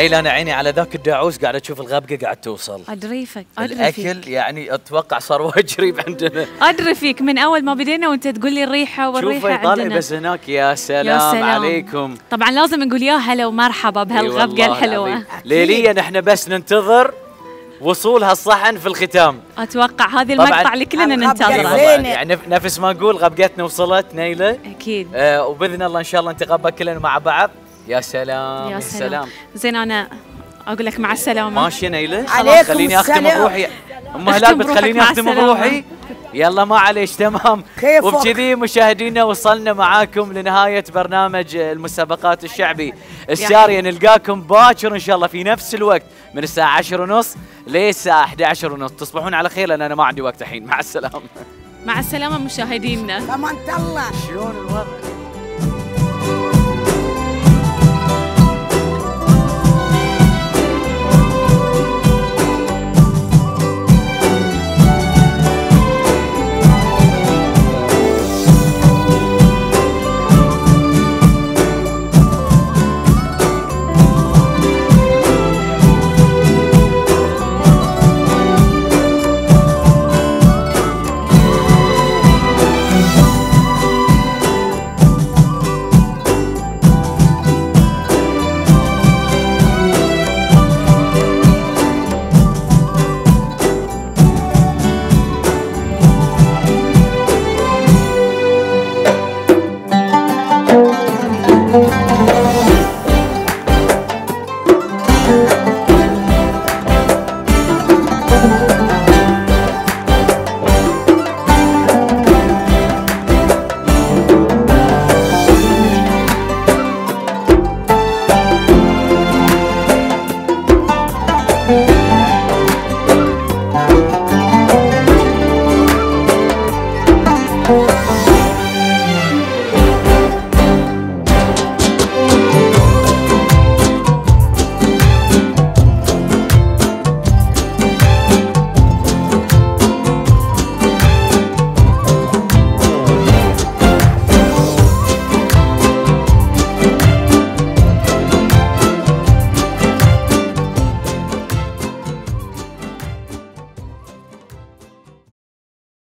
S5: نيل انا عيني على ذاك الداعوس قاعد اشوف الغبقه قاعد توصل.
S4: ادري فيك ادري فيك
S5: الاكل يعني اتوقع صار وايد قريب عندنا.
S4: ادري فيك من اول ما بدينا وانت تقول لي الريحه والريحه
S5: عندنا. شوف يطالع بس هناك يا سلام, يا سلام عليكم.
S4: طبعا لازم نقول يا هلا ومرحبا بهالغبقه الحلوه.
S5: ليليا احنا بس ننتظر وصول هالصحن في الختام.
S4: اتوقع هذه المقطع اللي كلنا ننتظره.
S5: يعني نفس ما نقول غبقتنا وصلت نيله
S4: اكيد.
S5: آه وباذن الله ان شاء الله نتقابل كلنا مع بعض. يا سلام
S4: يا
S5: سلام, سلام.
S4: زين انا اقول لك مع السلامه.
S5: ماشي نيله خلاص خليني اختم بروحي. ام هلال بتخليني اختم بروحي. يلا ما عليش تمام. وبكذي مشاهدينا وصلنا معاكم لنهايه برنامج المسابقات الشعبي الساريه. نلقاكم باكر ان شاء الله في نفس الوقت من الساعه عشرة ونص للساعه أحد عشر ونص. تصبحون على خير لان انا ما عندي وقت الحين. مع السلامه.
S4: مع السلامه مشاهدينا.
S6: امان الله.
S5: شلون الوضع؟